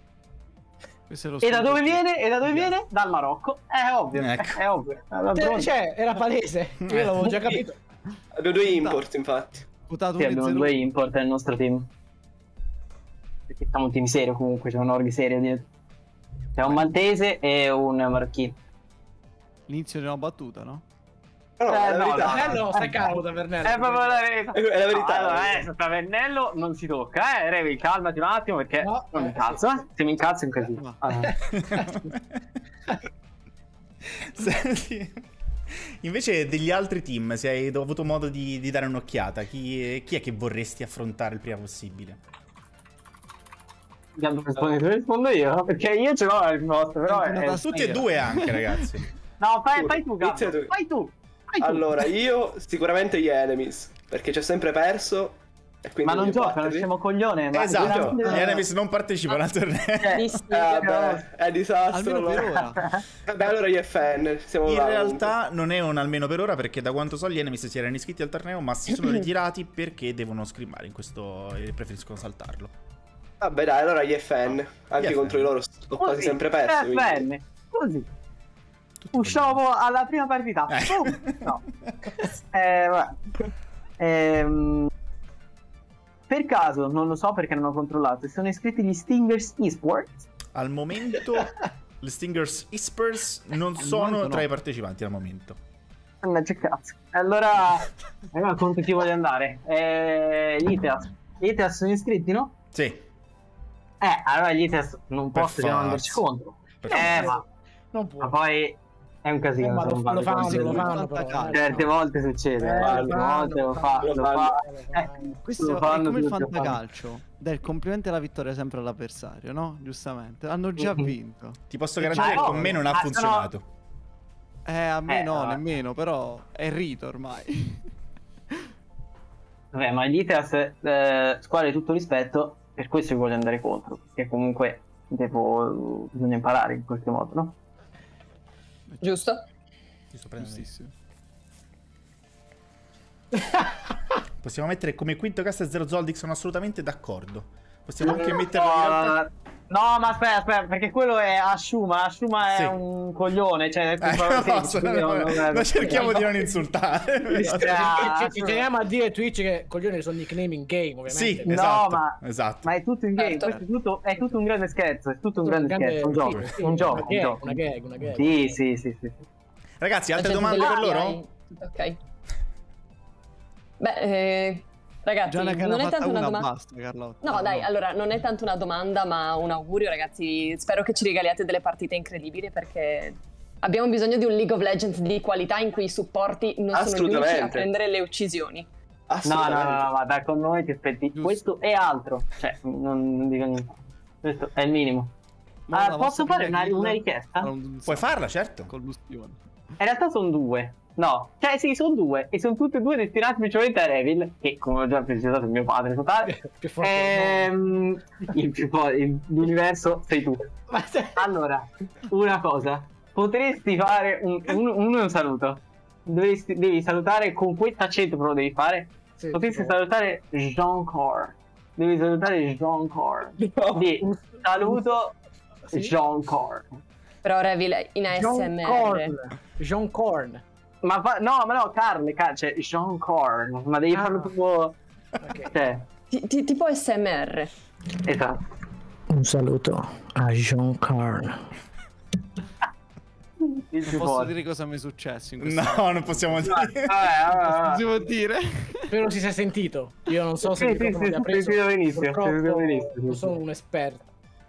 E da dove viene? Dal Marocco. È ovvio, ecco. è ovvio. Cioè, era palese. Io l'avevo già capito. Abbiamo 2 import, infatti. Abbiamo 2 import nel nostro team. Perché siamo un team serio comunque, c'è un org serio dietro. C'è un maltese e un marocchino. L'inizio di una battuta, no? No, è la verità. No, stai calmo, Tavernello. È proprio la verità. È la verità. Allora, Tavernello non si tocca, Revil, calmati un attimo perché non mi incazzo, Se mi incazzo è un casino. Senti, invece degli altri team, se hai avuto modo di dare un'occhiata, chi è che vorresti affrontare il prima possibile? Rispondo io, perché io ce l'ho la risposta, però tutti e due anche, ragazzi. No, fai tu, Gabbo. Fai tu. Allora, io sicuramente gli enemies, perché ci ho sempre perso. E quindi ma non gioca, siamo coglione. Esatto, gli enemies non partecipano al torneo. È disastro. Almeno per ora. Beh, allora gli FN. In realtà non è un almeno per ora, perché da quanto so gli enemies si erano iscritti al torneo, ma si sono ritirati perché devono scrimmare in questo e preferiscono saltarlo. Vabbè dai, allora gli FN. Anche contro di loro ho quasi sempre perso. FN, così. Usciamo alla prima partita. No. Per caso, non lo so perché non ho controllato, si sono iscritti gli Stingers Esports? Al momento gli Stingers Esports non sono tra i partecipanti al momento. Mannaggia cazzo. Allora conto chi vuole andare. Gli Iteas sono iscritti, no? Sì. Allora gli Iteas non possono andarci contro. Ma non può. Ma poi È un casino. Ma se non lo vale fanno, così. però. Certe volte succede, certe volte lo fa. Questo lo è fanno come il tutti, lo fanno. fantacalcio del complimento e la vittoria sempre all'avversario, no? Giustamente, hanno già vinto. Ti posso garantire che con me non ha funzionato. A me no, vabbè. nemmeno, però è rito ormai. Vabbè, ma gli Iteras, squadre di tutto rispetto, per questo vi voglio andare contro, perché comunque bisogna imparare in qualche modo, no? Giusto? Giustissimo. Possiamo mettere come quinto cast e 0 Zoldyck, sono assolutamente d'accordo. Possiamo anche metterlo in realtà... No, ma aspetta, perché quello è Ashuma. Ashuma è Sì. un coglione. Cioè, Ma cerchiamo di non insultare. Ci teniamo a dire Twitch che coglioni sono nickname in game, ovviamente. Sì, No, esatto, ma, esatto. ma è tutto in game. Certo. Questo è tutto un grande scherzo. È tutto un grande scherzo. Un gioco. Sì, Un gioco. una gag. Sì. Ragazzi, altre La gente domande per delle loro? AI. Ok. Beh, ragazzi, Già ne non è fatta tanto una domanda. basta, Carlotta. No, dai, allora, non è tanto una domanda, ma un augurio, ragazzi. Spero che ci regaliate delle partite incredibili, perché abbiamo bisogno di un League of Legends di qualità in cui i supporti non sono gli unici a prendere le uccisioni. No, ma dai, con noi ti aspetti. Giusto. Questo è altro. Cioè, non dico niente. Questo è il minimo. Ma la Posso vostra fare prima kill una richiesta? ha un Puoi farla, certo. Collustione. In realtà sono due. No, cioè sì, sono due. E sono tutte e due destinate principalmente a Revil, che come ho già precisato è mio padre totale. Più forte L'universo sei tu. Allora, una cosa. Potresti fare un saluto. Devi salutare con questo accento, però lo devi fare. Sì, Potresti sì. salutare Jean Cor. Devi salutare Jean Cor. Un saluto Sì. Jean Cor. Però Revil in ASMR. Jean Corn. No, Carl, cioè Jean Corn, ma devi farlo tipo... Ok. Cioè, Tipo ASMR. esatto. Un saluto a Jean Corn. Il Non più posso forte. dire cosa mi è successo in questo No, non possiamo dire. Vabbè. si può dire? Spero si sia sentito. Io non so se Sì, il microfono sì, ti ha sì, preso. sentito benissimo, Purtroppo sentito benissimo, sì, non sì. sono un esperto.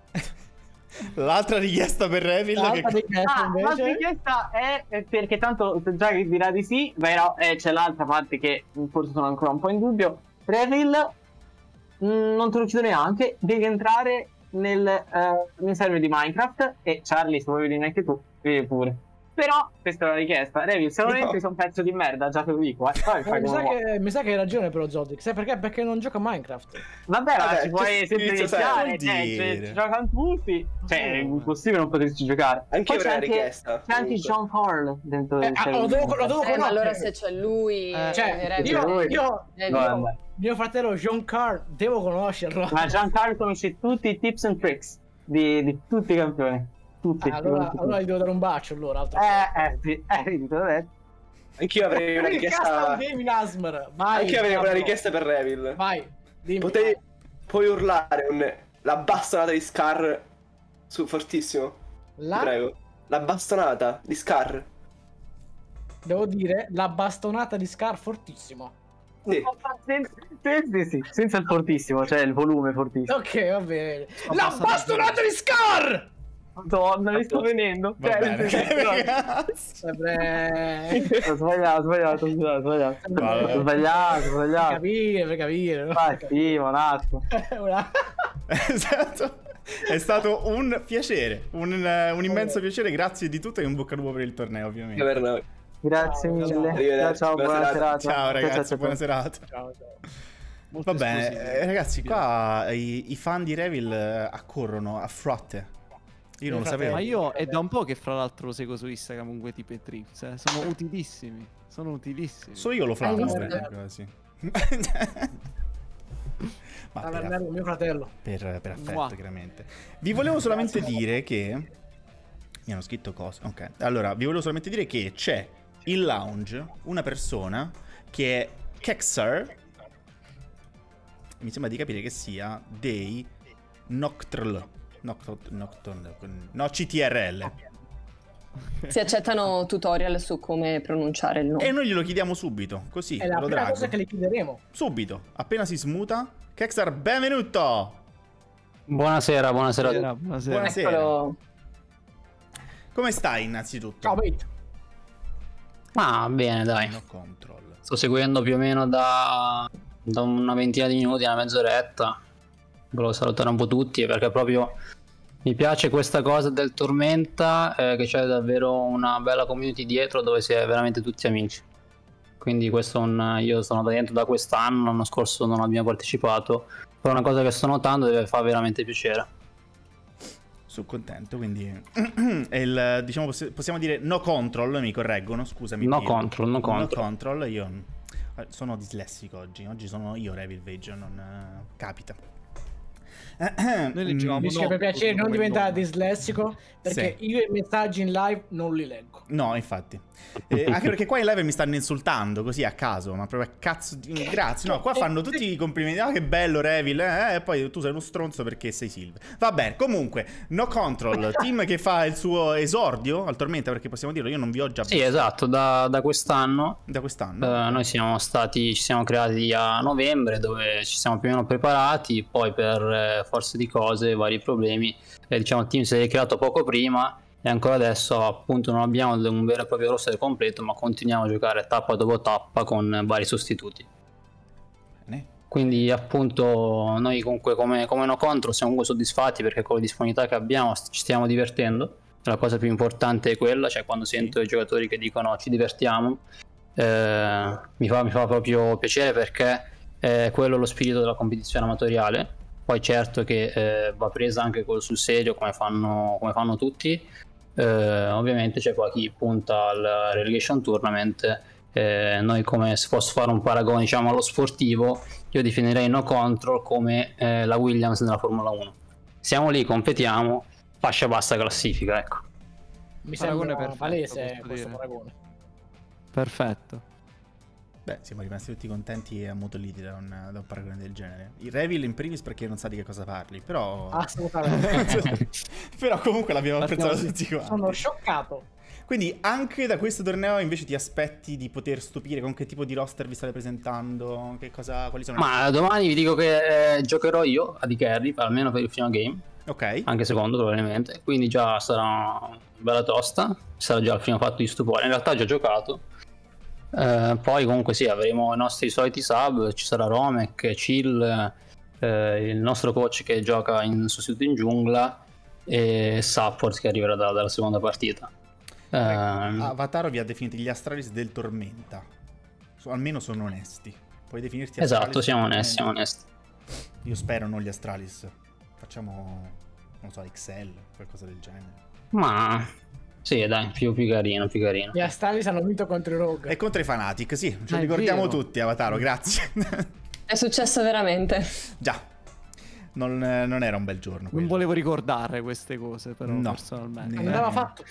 L'altra richiesta per Revil L'altra richiesta La invece richiesta è perché tanto già che dirà di sì, però c'è l'altra parte che forse sono ancora un po' in dubbio. Revil, non te lo chiedo neanche, devi entrare nel server di Minecraft e Charlie, se vuoi venire anche tu, vieni pure. Però questa è una richiesta. Revil, se non entri sei un pezzo di merda, già te lo dico. Poi fai come vuoi. mi sa che hai ragione però Zodic. Sai perché? Perché non gioca a Minecraft. Vabbè, ma Vabbè, ci puoi che sempre schifo, iniziare, vuol dire? ci giocano tutti. Cioè, è impossibile non poterci giocare. Anche Poi io avrei c'è una richiesta, C'è anche comunque. John Carl dentro il server. Lo devo Ma conoscere. allora se c'è lui... Cioè, Revil- io mio fratello Jean Carl devo conoscerlo. Ma Giancarlo conosce tutti i tips and tricks di tutti i campioni. Tutti. Allora gli devo dare un bacio allora. Sì, vedi, te l'ho detto. Anch'io avrei una richiesta. Vai, Anch'io avrei una Pablo. richiesta per Revil. Vai, dimmi. Puoi urlare la bastonata di Scar su fortissimo. La? Ti prego. La bastonata di Scar. Devo dire la bastonata di Scar fortissimo. Sì. Sì, senza il fortissimo, cioè il volume fortissimo. Ok, va bene. La bastonata di Scar! Madonna, mi sto venendo. Va bene, ragazzi. Ho sbagliato. Ho sbagliato. Per capire. No? Vai, sì, un attimo. Esatto. È stato un piacere, un immenso piacere. Grazie di tutto e un bocca al lupo per il torneo, ovviamente. Per noi. Grazie mille. Arrivederci, Ciao, buona buona serata. serata. Ciao ragazzi, buona serata. Ciao. Va bene, ragazzi, qua i fan di Revil accorrono a frotte. Io non lo sapevo. Ma io è da un po' che fra l'altro lo seguo su Instagram comunque tipo e Trips, sono utilissimi. Solo io lo flamo, visto? quasi. Ma Mio fratello. per affetto, chiaramente. Vi volevo solamente dire che mi hanno scritto cose. Ok, allora vi volevo solamente dire che c'è in lounge una persona che è Kexar. Mi sembra di capire che sia dei Nocturl. No, CTRL. Si accettano tutorial su come pronunciare il nome. E noi glielo chiediamo subito, così. È la lo prima drago. cosa che le chiederemo. Subito, appena si smuta. Kexar, benvenuto! Buonasera a tutti. Buonasera. Buonasera. Eccolo. Come stai innanzitutto? Ciao, mate. Ah, bene, dai. No control. Sto seguendo più o meno da una ventina di minuti, una mezz'oretta. Volevo salutare un po' tutti perché proprio mi piace questa cosa del Tormenta, che c'è davvero una bella community dietro dove si è veramente tutti amici. Quindi questo io sono dentro da quest'anno, l'anno scorso non abbiamo partecipato, però è una cosa che sto notando e fa veramente piacere. Sono contento, quindi diciamo possiamo dire no control, mi correggono, scusami. No control. No control, io sono dislessico oggi sono io Revil Vage, non capita. Noi leggiamo per piacere non diventare dislessico, perché io i messaggi in live non li leggo. No, infatti. Anche perché qua in live mi stanno insultando così a caso, ma proprio a cazzo di... Grazie, no, qua fanno tutti i complimenti. Ah, che bello Revil, e poi tu sei uno stronzo perché sei Silve. Va bene, comunque, no control, team che fa il suo esordio al Tormenta, perché possiamo dirlo, io non vi ho già visto. Sì, esatto, da quest'anno. Da quest'anno. Noi ci siamo creati a novembre, dove ci siamo più o meno preparati, poi per forza di cose, vari problemi, diciamo il team si è creato poco prima. E ancora adesso appunto non abbiamo un vero e proprio roster completo, ma continuiamo a giocare tappa dopo tappa con vari sostituti. Quindi appunto noi comunque come no control siamo comunque soddisfatti, perché con le disponibilità che abbiamo ci stiamo divertendo. La cosa più importante è quella, cioè quando sento i giocatori che dicono ci divertiamo, mi fa proprio piacere, perché è quello lo spirito della competizione amatoriale. Poi certo che va presa anche sul serio, come fanno tutti. Ovviamente c'è poi chi punta al relegation tournament. Noi, come se posso fare un paragone diciamo allo sportivo, io definirei no control come la Williams nella Formula 1. Siamo lì, competiamo, fascia bassa classifica, ecco. Mi sembra palese questo paragone. Perfetto. Beh, siamo rimasti tutti contenti e ammutoliti da un paragone del genere. Il Revil in primis perché non sa di che cosa parli, però... Assolutamente. Però comunque l'abbiamo apprezzato tutti quanti. Sono scioccato. Quindi anche da questo torneo invece ti aspetti di poter stupire? Con che tipo di roster vi state presentando? Quali sono? Ma domani vi dico che giocherò io a D-Carry, almeno per il primo game. Ok. Anche secondo probabilmente. Quindi già sarà bella tosta. Sarà già il primo fatto di stupore. In realtà ho già giocato. Poi comunque sì, avremo i nostri soliti sub. Ci sarà Romek, Chill, il nostro coach che gioca in sostituto in giungla, e Support che arriverà dalla seconda partita. Avataro vi ha definito gli Astralis del Tormenta. Almeno sono onesti. Puoi definirti Astralis? Esatto, siamo onesti. Io spero non gli Astralis. Facciamo, non so, XL, qualcosa del genere. Ma sì, dai, più carino. Gli Astralis hanno vinto contro i Rogue. E contro i Fnatic, sì, ce lo ricordiamo tutti, Avataro, grazie. È successo veramente. Già. Non era un bel giorno quello. Non volevo ricordare queste cose, però no, personalmente. Andava fatto.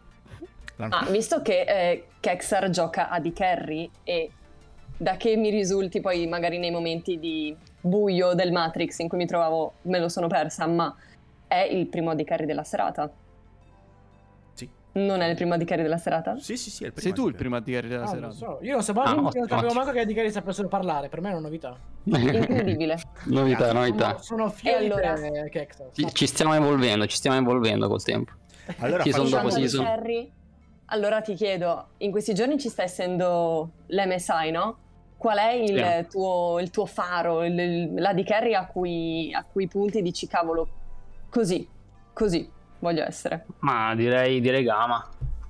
Visto che Kexar gioca a D-Carry, e da che mi risulti poi magari nei momenti di buio del Matrix in cui mi trovavo, me lo sono persa, ma è il primo AD-Carry della serata? Sì. Non è il primo AD-Carry della serata? Sì, è il primo. Sei tu il primo AD-Carry della serata? So. Io non sapevo manco che AD-Carry sapessero parlare, per me è una novità. Incredibile. novità. Sono fiero di allora, Kexar. Ci stiamo evolvendo col tempo. Allora, allora ti chiedo, in questi giorni ci sta essendo l'MSI, no? Qual è il tuo faro, l'AD-Carry a cui punti e dici cavolo, così voglio essere? Ma direi Gamma,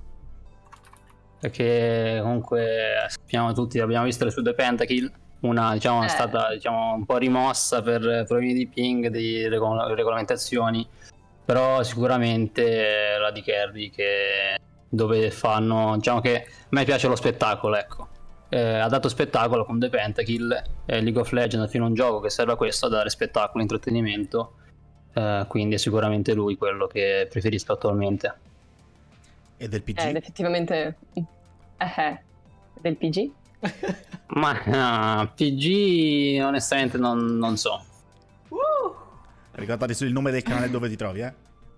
perché comunque sappiamo tutti, abbiamo visto le sue due pentakill. Una è stata un po' rimossa per problemi di ping, di regolamentazioni, però sicuramente l'AD-Carry dove fanno, che a me piace lo spettacolo, ecco. Ha dato spettacolo con due pentakill. League of Legends alla fine è un gioco che serve a questo, a dare spettacolo, intrattenimento, quindi è sicuramente lui quello che preferisco attualmente. E del PG? Ed effettivamente del PG? Ma PG onestamente non so. Ricordati il nome del canale dove ti trovi,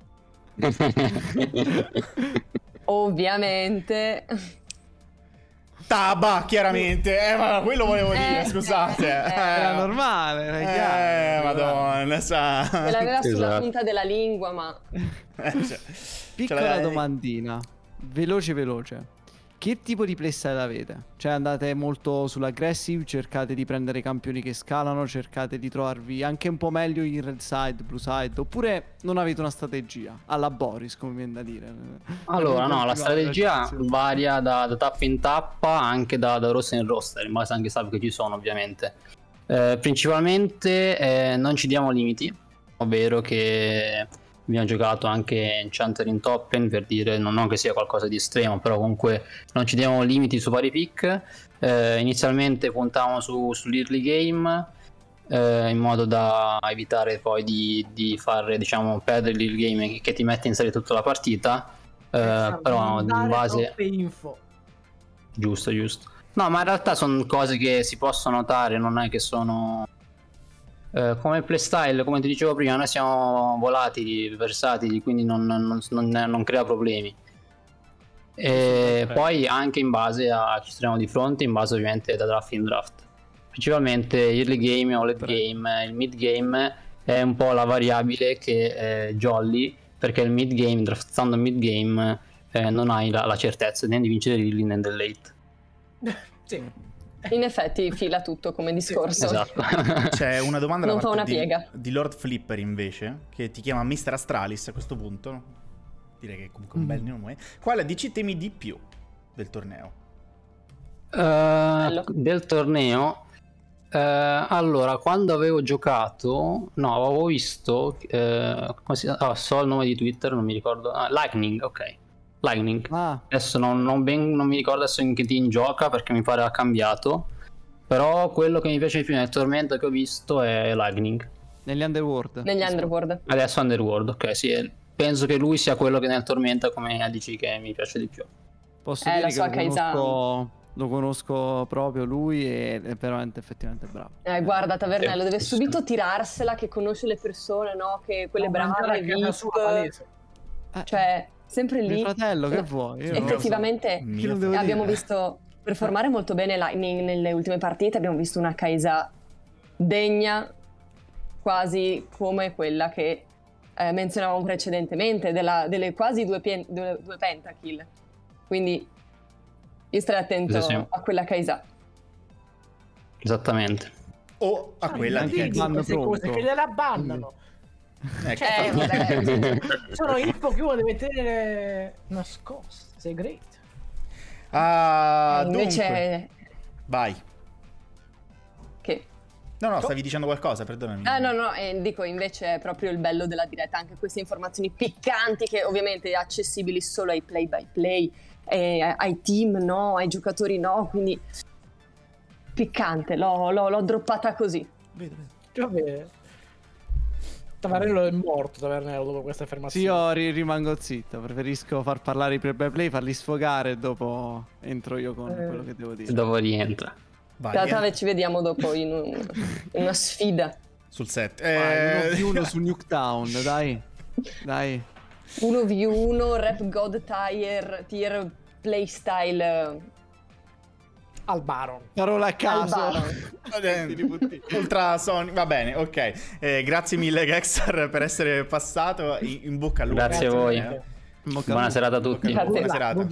Ovviamente. Taba, chiaramente. Ma quello volevo dire, scusate. Era normale, Madonna, sa. Me l'aveva sulla punta della lingua, ma... Piccola domandina, veloce. che tipo di playstyle avete? Cioè andate molto sull'aggressive, cercate di prendere campioni che scalano, cercate di trovarvi anche un po' meglio in red side, blue side, oppure non avete una strategia? Alla Boris, come viene da dire. Allora, no, la strategia varia da tappa in tappa, anche da roster in roster, in base anche ai sub che ci sono, ovviamente. Principalmente non ci diamo limiti, ovvero che abbiamo giocato anche Enchanter in top lane, per dire, non che sia qualcosa di estremo, però comunque non ci diamo limiti su vari pick. Inizialmente puntavamo sull'early game, in modo da evitare poi di fare, diciamo, perdere l'early game che ti mette in serie tutta la partita. Però in base... troppe info. Giusto. No, ma in realtà sono cose che si possono notare, non è che sono... come playstyle, come ti dicevo prima, noi siamo volatili, versatili, quindi non crea problemi. E poi anche in base a ci troviamo di fronte, in base ovviamente da draft in draft. Principalmente early game o late game, il mid game è un po' la variabile che jolly, perché il mid game, draftando il mid game, non hai la certezza né di vincere l'early né del late. Sì. In effetti fila tutto come discorso. Esatto. C'è una domanda Non da fa una parte piega. di Lord Flipper invece, che ti chiama Mr. Astralis a questo punto. Direi che è comunque un bel nome. Quale DC temi di più del torneo? Del torneo, allora, quando avevo giocato, no, avevo visto so il nome di Twitter, non mi ricordo. Lightning, ok. Lightning. Adesso non mi ricordo adesso in che team gioca, perché mi pare ha cambiato. Però quello che mi piace di più nel tormento che ho visto è Lightning. Negli Underworld. Negli Underworld. Adesso Underworld, ok, sì. Penso che lui sia quello che nel tormento come ADC che mi piace di più. Posso dire che lo conosco proprio lui e è veramente effettivamente bravo. Guarda, Tavernello deve subito tirarsela che conosce le persone, no? Che quelle brave, VIP. Cioè, sempre lì. Mio fratello, che vuoi? Io effettivamente abbiamo visto performare molto bene Lightning nelle ultime partite. Abbiamo visto una Kai'Sa degna, quasi come quella che menzionavamo precedentemente, delle quasi due pentakill. Quindi io starei attento a quella Kai'Sa. Esattamente. O a quella di queste cose che gliela bannano. Ecco. Sono info che uno deve tenere nascoste, segrete. Invece dunque. Vai. Che? No, stavi dicendo qualcosa, perdonami. No, dico, invece è proprio il bello della diretta, anche queste informazioni piccanti che ovviamente accessibili solo ai play by play, ai team no, ai giocatori no, quindi piccante, l'ho droppata così. Vabbè. Tavernello è morto, Tavernello, dopo questa affermazione. Sì, io rimango zitto, preferisco far parlare i play by play, farli sfogare e dopo entro io con quello che devo dire. Dopo rientra. Tave, ci vediamo dopo in una sfida. Sul set. 1v1 su Nuketown, dai. 1v1, Rap God tier playstyle. Al Baron. Parola a caso. Ultra Sony. Va bene, ok. Grazie mille Gexar per essere passato. In bocca al lupo. Grazie a voi. Buona serata a tutti. Buona serata.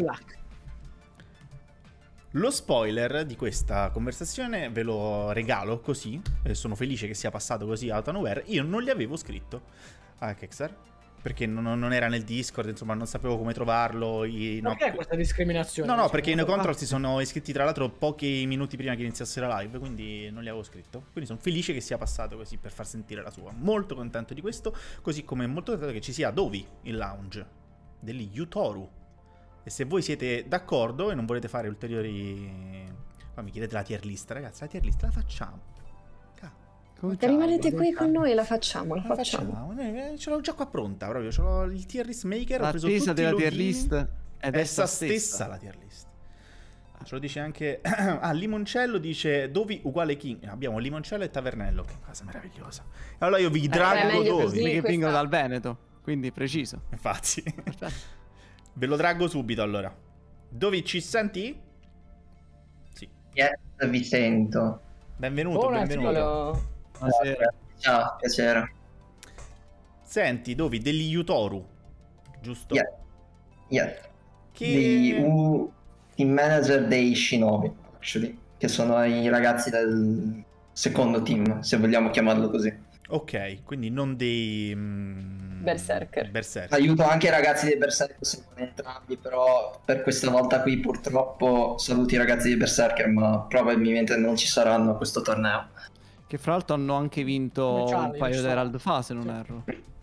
Lo spoiler di questa conversazione ve lo regalo così. Sono felice che sia passato così out of nowhere. Io non gli avevo scritto a Gexar, perché non era nel Discord, insomma non sapevo come trovarlo. Perché questa discriminazione? No, perché i No Control si sono iscritti tra l'altro pochi minuti prima che iniziasse la live, quindi non gli avevo scritto. Quindi sono felice che sia passato così per far sentire la sua. Molto contento di questo, così come molto contento che ci sia Dovi in lounge degli Yutoru. E se voi siete d'accordo e non volete fare ulteriori... Ma mi chiedete la tier list, ragazzi, la tier list la facciamo. Rimanete qui con noi e la facciamo. Ce l'ho già qua pronta, proprio. Ce l'ho il tier list maker. Ho preso tutti della login, tier list ed è essa stessa la tier list. Ce lo dice anche Limoncello dice Dovi uguale King. Abbiamo Limoncello e Tavernello. Che cosa meravigliosa. Allora io vi draggo Dovi. Che vengono dal Veneto, quindi preciso. Infatti. Ve lo draggo subito allora. Dovi, ci senti? Sì. Yes, vi sento. Benvenuto. Buonasera. Ciao, piacere. Senti, Dovi, degli Yutoru, giusto? Yes. Che... team manager dei Shinobi, actually, che sono i ragazzi del secondo team, se vogliamo chiamarlo così. Ok, quindi non dei... Berserker. Aiuto anche i ragazzi dei Berserker, seguono entrambi, però per questa volta qui purtroppo saluti i ragazzi dei Berserker, ma probabilmente non ci saranno a questo torneo. Che fra l'altro hanno anche vinto un paio di Herald fa, se non erro.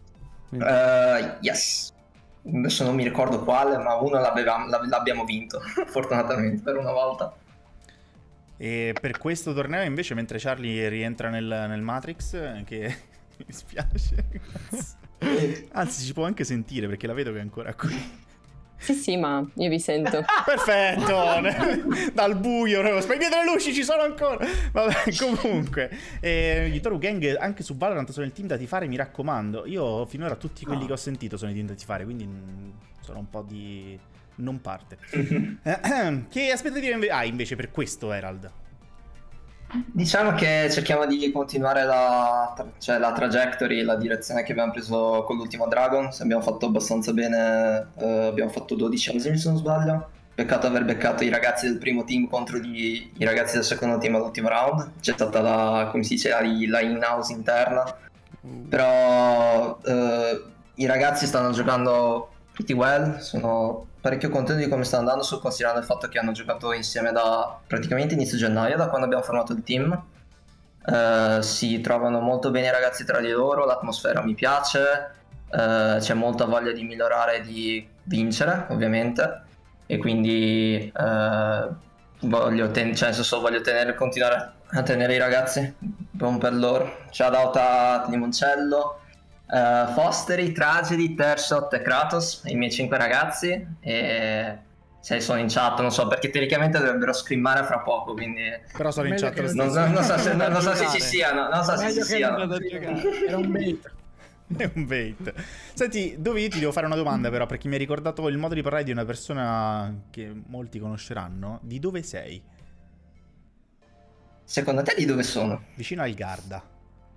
Yes. Adesso non mi ricordo quale, ma uno l'abbiamo vinto, fortunatamente, per una volta. E per questo torneo invece, mentre Charlie rientra nel Matrix, che mi spiace, anzi si può anche sentire perché la vedo che è ancora qui. Sì, ma io vi sento. Perfetto. Dal buio, spegnete le luci, ci sono ancora. Vabbè, comunque gli Toru Gang anche su Valorant sono il team da tifare, mi raccomando. Io finora tutti quelli che ho sentito sono i team da tifare, quindi sono un po' di non parte. Che aspettative hai invece per questo Herald? Diciamo che cerchiamo di continuare la trajectory, la direzione che abbiamo preso con l'ultimo Dragon. Abbiamo fatto abbastanza bene, abbiamo fatto 12esimi se non sbaglio. Peccato aver beccato i ragazzi del primo team contro i ragazzi del secondo team all'ultimo round. C'è stata la in-house interna. Però i ragazzi stanno giocando pretty well, sono parecchio contento di come sta andando, considerando il fatto che hanno giocato insieme da praticamente inizio gennaio, da quando abbiamo formato il team. Si trovano molto bene i ragazzi tra di loro, l'atmosfera mi piace, c'è molta voglia di migliorare e di vincere ovviamente, e quindi voglio continuare a tenere i ragazzi, buon per loro. Ciao Dauta, Limoncello, Fosteri, Tragedy, Tershot e Kratos, i miei 5 ragazzi, e se sono in chat non so perché teoricamente dovrebbero scrimmare fra poco, quindi però sono in chat lo non so se ci siano, era un bait. È un bait. Senti, Dovi, ti devo fare una domanda però, perché mi hai ricordato il modo di parlare di una persona che molti conosceranno. Di dove sei? Secondo te di dove sono? Vicino al Garda.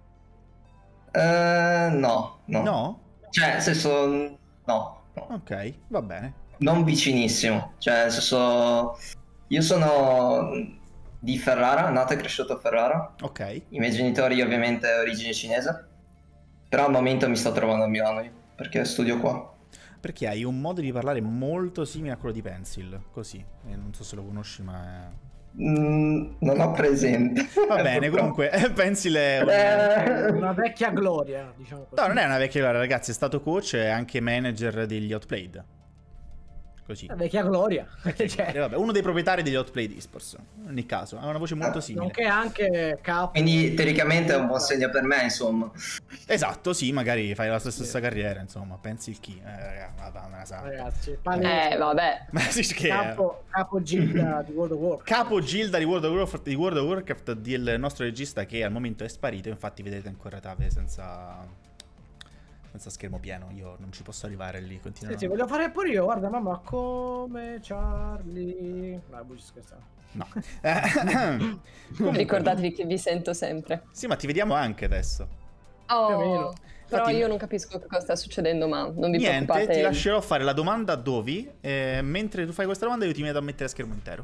No. No? Cioè, nel senso, no. Ok, va bene. Non vicinissimo. Cioè, nel senso, io sono di Ferrara, nato e cresciuto a Ferrara. Ok. I miei genitori ovviamente origine cinese. Però al momento mi sto trovando a Milano io, perché studio qua. Perché hai un modo di parlare molto simile a quello di Pencil, così. Non so se lo conosci, ma è... Non ho presente. Va bene, comunque Pencil è una vecchia gloria, diciamo così. No, non è una vecchia gloria, ragazzi, è stato coach e anche manager degli Outplayed. Così. Una vecchia gloria. Cioè. Vabbè, uno dei proprietari degli Outplayed Esports, in ogni caso, ha una voce molto simile. Nonché anche capo. Quindi teoricamente è un buon segno per me, insomma. Esatto, sì, magari fai la stessa carriera, insomma, pensi il chi. Madonna santa. Ragazzi, vabbè. Ma sì, che capo Gilda di World of Warcraft. Capo Gilda di World of Warcraft del nostro regista, che al momento è sparito, infatti vedete ancora Tave senza schermo pieno, io non ci posso arrivare lì, continuo. Sì, voglio fare pure io, guarda mamma, come Charlie. No. Ricordatevi che vi sento sempre. Sì, ma ti vediamo anche adesso. Oh, però io non capisco cosa sta succedendo, ma non vi preoccupate. Niente, ti lascerò fare la domanda a Dovi, mentre tu fai questa domanda io ti metto a mettere a schermo intero.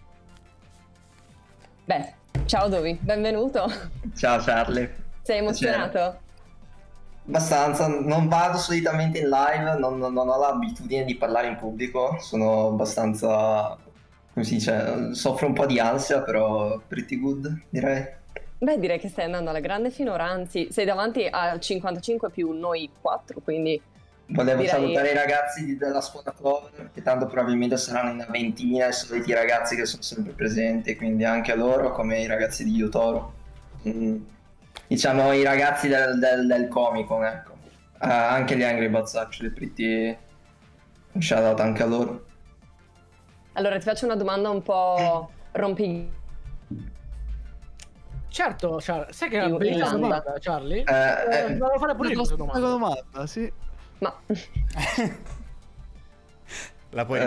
Beh, ciao Dovi, benvenuto. Ciao Charlie. Sei emozionato? Abbastanza, non vado solitamente in live, non ho l'abitudine di parlare in pubblico, sono abbastanza, come si dice, soffro un po' di ansia, però pretty good, direi. Beh, direi che stai andando alla grande finora, anzi, sei davanti al 55 più noi 4, quindi... Volevo salutare i ragazzi della squadra cover, che tanto probabilmente saranno una ventina, i soliti ragazzi che sono sempre presenti, quindi anche a loro, come i ragazzi di Yotoro. Diciamo i ragazzi del Comic-Con, ecco. Anche gli Angry Birds, actually, pretty... un shout out anche a loro. Allora ti faccio una domanda un po' rompi... Certo, sai che è una bellissima domanda, Charlie? Devo fare pure io questa domanda, sì. Ma... La puoi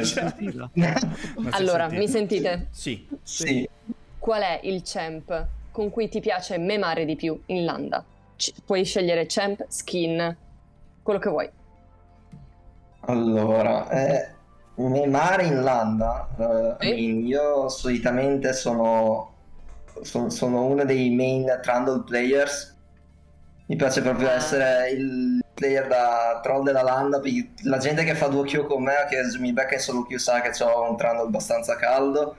Allora, mi sentite? Sì. Qual è il champ con cui ti piace memare di più in landa? Puoi scegliere champ, skin, quello che vuoi. Allora, Mare in landa, io solitamente sono uno dei main Trundle players. Mi piace proprio essere il player da troll della landa. La gente che fa duo Q con me, che mi becca in solo Q, sa che ho un Trundle abbastanza caldo.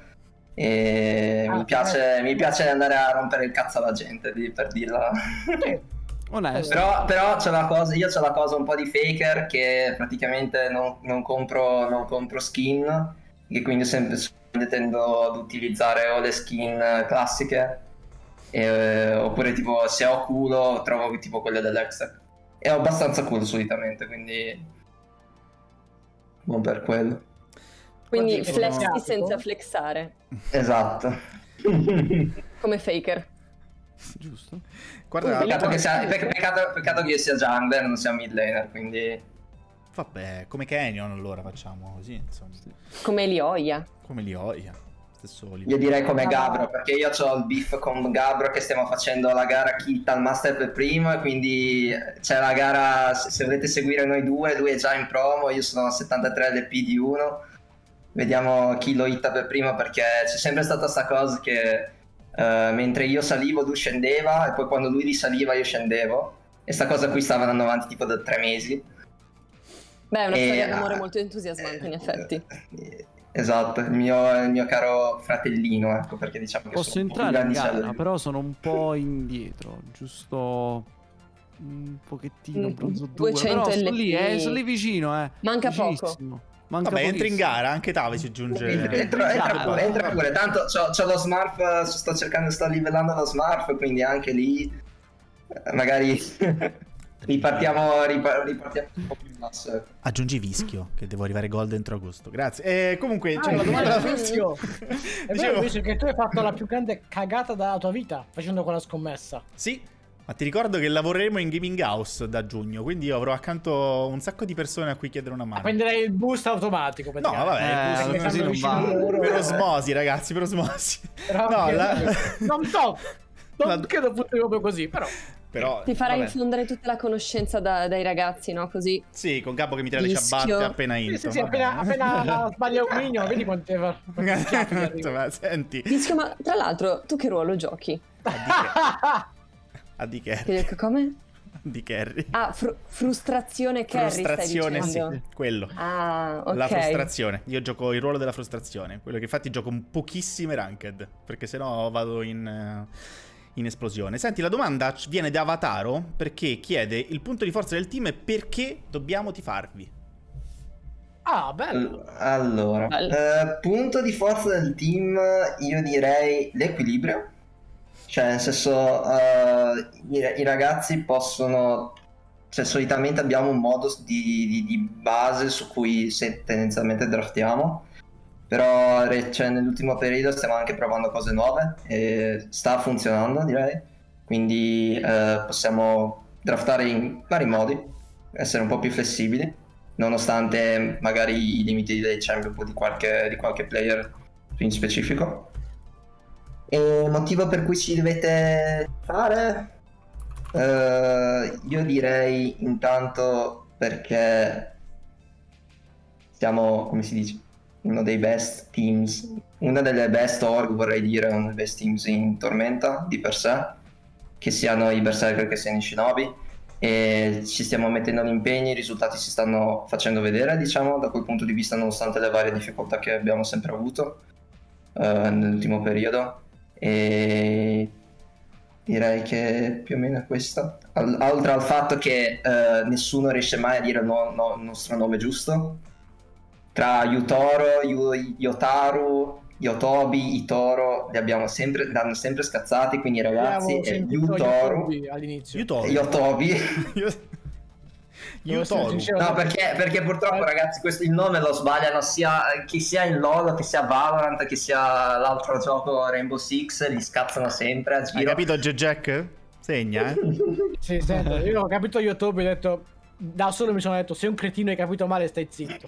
E mi piace andare a rompere il cazzo alla gente, per dirla. Onesto. Però c'è la cosa, io c'ho la cosa un po' di faker, che praticamente non compro skin, e quindi sempre tendo ad utilizzare o le skin classiche, oppure tipo se ho culo trovo tipo quelle dell'Exec, e ho abbastanza culo solitamente, quindi buon per quello. Quindi flexi senza flexare. Esatto. Come faker. Giusto. Guarda, peccato che io sia jungler, non sia mid laner, quindi... Vabbè, come Canyon allora facciamo così, insomma. Come Lioia. Come Lioia. Stesso Io direi come Gabro, perché io ho il beef con Gabro, che stiamo facendo la gara Kit al Master per primo, e quindi c'è la gara, se volete seguire noi due, lui è già in promo, io sono a 73 LP di 1. Vediamo chi lo hitta per primo, perché c'è sempre stata sta cosa che mentre io salivo lui scendeva, e poi quando lui risaliva io scendevo, e sta cosa qui stava andando avanti tipo da 3 mesi. Beh, è una storia d'amore molto entusiasmante, in effetti. Esatto, il mio caro fratellino, ecco, perché diciamo che posso entrare in gara, però sono un po' indietro, giusto un pochettino, bronzo 2, però sono lì vicino, Manca poco. Vabbè, entri in gara, anche Tave si aggiunge. Entra pure, tanto c'ho lo Smurf, sto livellando lo Smurf, quindi anche lì magari ripartiamo un po' più in basso. Aggiungi Vischio, che devo arrivare gold entro agosto. Grazie. Comunque c'è una domanda da Vischio. È vero, Vischio, che tu hai fatto la più grande cagata della tua vita facendo quella scommessa. Sì. Ma ti ricordo che lavoreremo in Gaming House da giugno, quindi io avrò accanto un sacco di persone a cui chiedere una mano. Prenderei il boost automatico. No, vabbè, il boost così non va. Per osmosi, ragazzi, per osmosi. Non credo fosse proprio così, però ti farà infondere tutta la conoscenza dai ragazzi, no? Così. Sì, con Gabbo che mi tira le ciabatte appena intro. Sì, appena sbaglia un migno, vedi quante ma senti. Vischio, ma tra l'altro, tu che ruolo giochi? AD Carry. Come? Di Carry. Ah, frustrazione Carry. Frustrazione, stai dicendo? sì, quello. Ah, ok. La frustrazione. Io gioco il ruolo della frustrazione. Quello che infatti gioco pochissime ranked, perché sennò vado in esplosione. Senti, la domanda viene da Avataro, perché chiede il punto di forza del team e perché dobbiamo tifarvi. Ah, bello. Allora, punto di forza del team, io direi l'equilibrio. Cioè, nel senso, i ragazzi possono... Cioè, solitamente abbiamo un modus di base su cui tendenzialmente draftiamo. Però nell'ultimo periodo stiamo anche provando cose nuove e sta funzionando, direi. Quindi possiamo draftare in vari modi, essere un po' più flessibili, nonostante magari i limiti dei champion di qualche player in specifico. E il motivo per cui ci dovete fare? Io direi intanto perché siamo, come si dice, uno dei best teams, una delle best org, vorrei dire, uno dei best teams in Tormenta di per sé, che siano i Berserker che siano i Shinobi, e ci stiamo mettendo l'impegno, i risultati si stanno facendo vedere, diciamo, da quel punto di vista, nonostante le varie difficoltà che abbiamo sempre avuto nell'ultimo periodo. E direi che più o meno è questo, oltre al fatto che nessuno riesce mai a dire il nostro nome giusto. Tra Yutoro, Yotaru, Yotobi, Itoro l'hanno sempre scazzati, quindi ragazzi è Yutoro all'inizio. Yotobi. No, perché purtroppo ragazzi il nome lo sbagliano chi sia in LoL, che sia Valorant, che sia l'altro gioco Rainbow Six, li scazzano sempre a giro. Hai capito Jack? Segna, Sì, sento, io ho capito Yotobi, ho detto da solo mi sono detto, sei un cretino, hai capito male, stai zitto.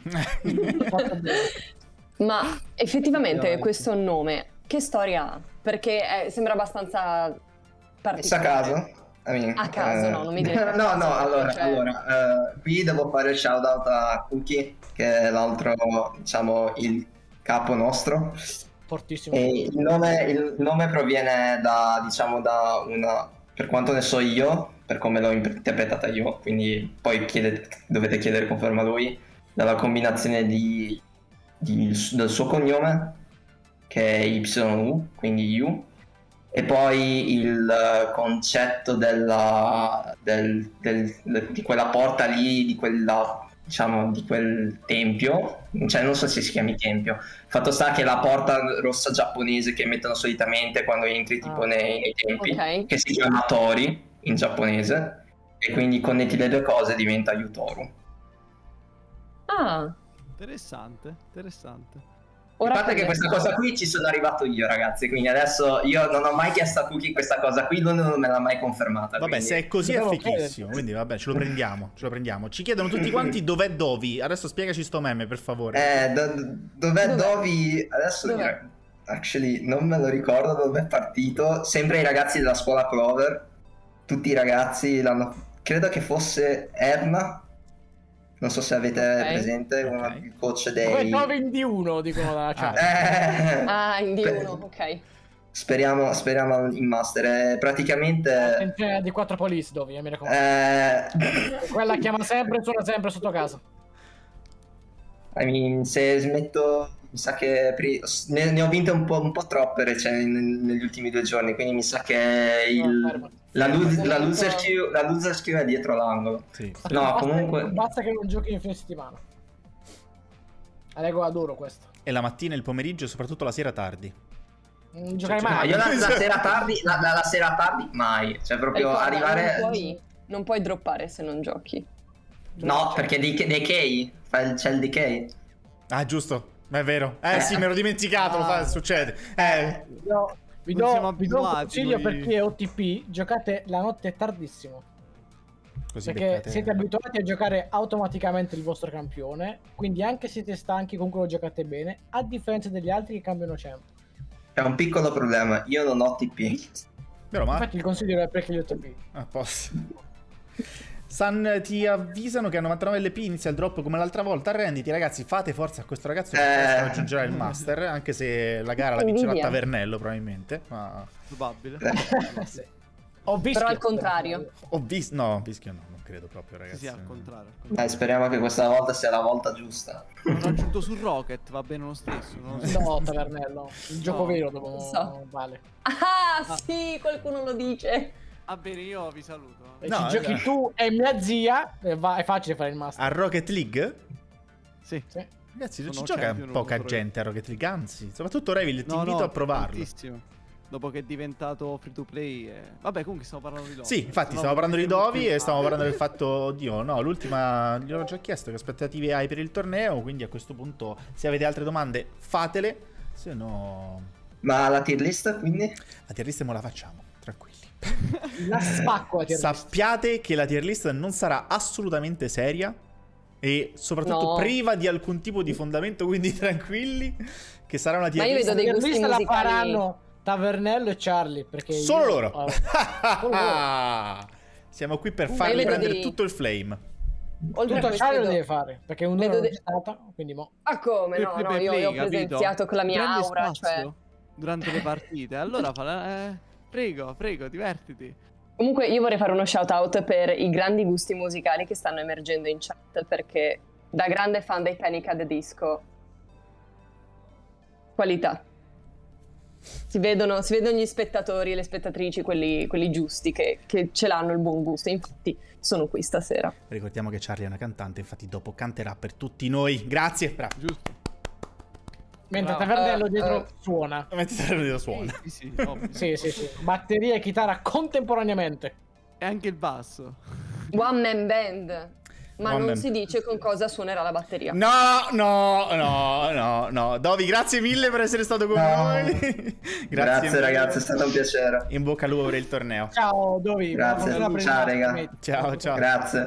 Ma effettivamente questo nome che storia ha? Perché sembra abbastanza particolare. Messa a caso? A caso, no, non mi dire per No, caso, allora, cioè- qui devo fare shout out a Cookie, che è l'altro, diciamo, il capo nostro. Fortissimo. E il nome proviene da, diciamo, da una, per quanto ne so io, per come l'ho interpretata io, quindi poi dovete chiedere conferma a lui, dalla combinazione del suo cognome, che è YU, quindi U, e poi il concetto di quella porta lì, di quella, diciamo, di quel tempio, cioè non so se si chiami tempio. Fatto sta che la porta rossa giapponese che mettono solitamente quando entri tipo nei templi, ok. che si chiama Tori in giapponese, e quindi connetti le due cose diventa Yutoru. Ah, Interessante, interessante. A parte che questa cosa qui ci sono arrivato io, ragazzi, quindi adesso io non ho mai chiesto a Cookie questa cosa qui, lui non me l'ha mai confermata. Vabbè, quindi... se è così è fichissimo, quindi vabbè, ce lo prendiamo. Ci chiedono tutti quanti dov'è Dovi. Adesso spiegaci sto meme, per favore. Dov'è Dovi? Adesso Dov'è? actually non me lo ricordo dove è partito. Sempre i ragazzi della scuola Clover, tutti i ragazzi l'hanno, credo che fosse Erna. Non so se avete presente, il coach dei... Come trovi in D1, dicono dalla chat. in D1, ok. Speriamo in Master. Praticamente... Attenzione di 4 police, Dovi, mi raccomando. Quella chiama sempre e suona sempre sotto casa. I mean, se smetto... Mi sa che ne ho vinte un po' troppe negli ultimi 2 giorni, quindi mi sa che la loser queue è dietro l'angolo. Sì. No, comunque... Basta che non giochi in fine settimana. La regola d'oro questa. E la mattina, il pomeriggio e soprattutto la sera tardi. Non giocare mai. No, io la sera tardi mai. Cioè proprio Ricorda, arrivare... non puoi droppare se non giochi. No, perché decay. C'è il decay. Ah, giusto. Ma è vero. Sì, mi ero dimenticato, succede. Vi do un consiglio per chi è OTP, giocate la notte tardissimo. Così perché beccate... siete abituati a giocare automaticamente il vostro campione, quindi anche se siete stanchi comunque lo giocate bene, a differenza degli altri che cambiano sempre. C'è un piccolo problema, io non ho TP. Vero, ma... Infatti il consiglio è per chi gli OTP. Ah, posso. San, ti avvisano che a 99 LP inizia il drop come l'altra volta. Arrenditi, ragazzi, fate forza a questo ragazzo che raggiungerà il master, anche se la gara la vincerà Tavernello probabilmente, ma... Probabile. Sì. Però al contrario. No, Vischio no, non credo proprio, ragazzi. Sì, al contrario. Speriamo che questa volta sia la volta giusta. Ho raggiunto su Rocket, va bene lo stesso. No, Tavernello, il gioco vero dopo vale. Ah, sì, qualcuno lo dice. Va bene, io vi saluto. Ci giochi tu e mia zia, è facile fare il master. A Rocket League? Sì. Ragazzi, non ci gioca poca gente a Rocket League, anzi, soprattutto Revil, ti invito a provarlo. Tantissimo. Dopo che è diventato free to play. Vabbè, comunque stiamo parlando di Dovi. Sì, infatti, stiamo parlando di Dovi e stiamo parlando del fatto, oddio, no, l'ultima gli ho già chiesto che aspettative hai per il torneo, quindi a questo punto, se avete altre domande, fatele, se no... Ma la tier list, quindi? La tier list mo la facciamo, tranquilli. La spacco la tier list. Sappiate che la tier list non sarà assolutamente seria e soprattutto priva di alcun tipo di fondamento, quindi tranquilli che sarà una tier list. Ma io vedo dei gusti musicali... la faranno Tavernello e Charlie, perché solo loro. Siamo qui per farli prendere tutto il flame. Oltre tutto a Charlie lo deve fare, perché un non è stata, quindi mo. Ah, come? No, io ho presenziato con la mia aura, cioè... durante le partite. Allora prego, divertiti. Comunque io vorrei fare uno shout out per i grandi gusti musicali che stanno emergendo in chat, perché da grande fan dei Panic at the Disco, qualità. Si vedono gli spettatori e le spettatrici, quelli giusti, che ce l'hanno il buon gusto. Infatti sono qui stasera. Ricordiamo che Charlie è una cantante, infatti dopo canterà per tutti noi. Grazie, bravo. Giusto. Mentre Tavernello dietro suona. Mentre Tavernello dietro suona. Sì. Batteria e chitarra contemporaneamente. E anche il basso. One man band. Ma non si dice con cosa suonerà la batteria. No. Dovi, grazie mille per essere stato con noi. Grazie ragazzi, è stato un piacere. In bocca al lupo per il torneo. Ciao Dovi. Grazie. Ciao raga. Ciao. Grazie.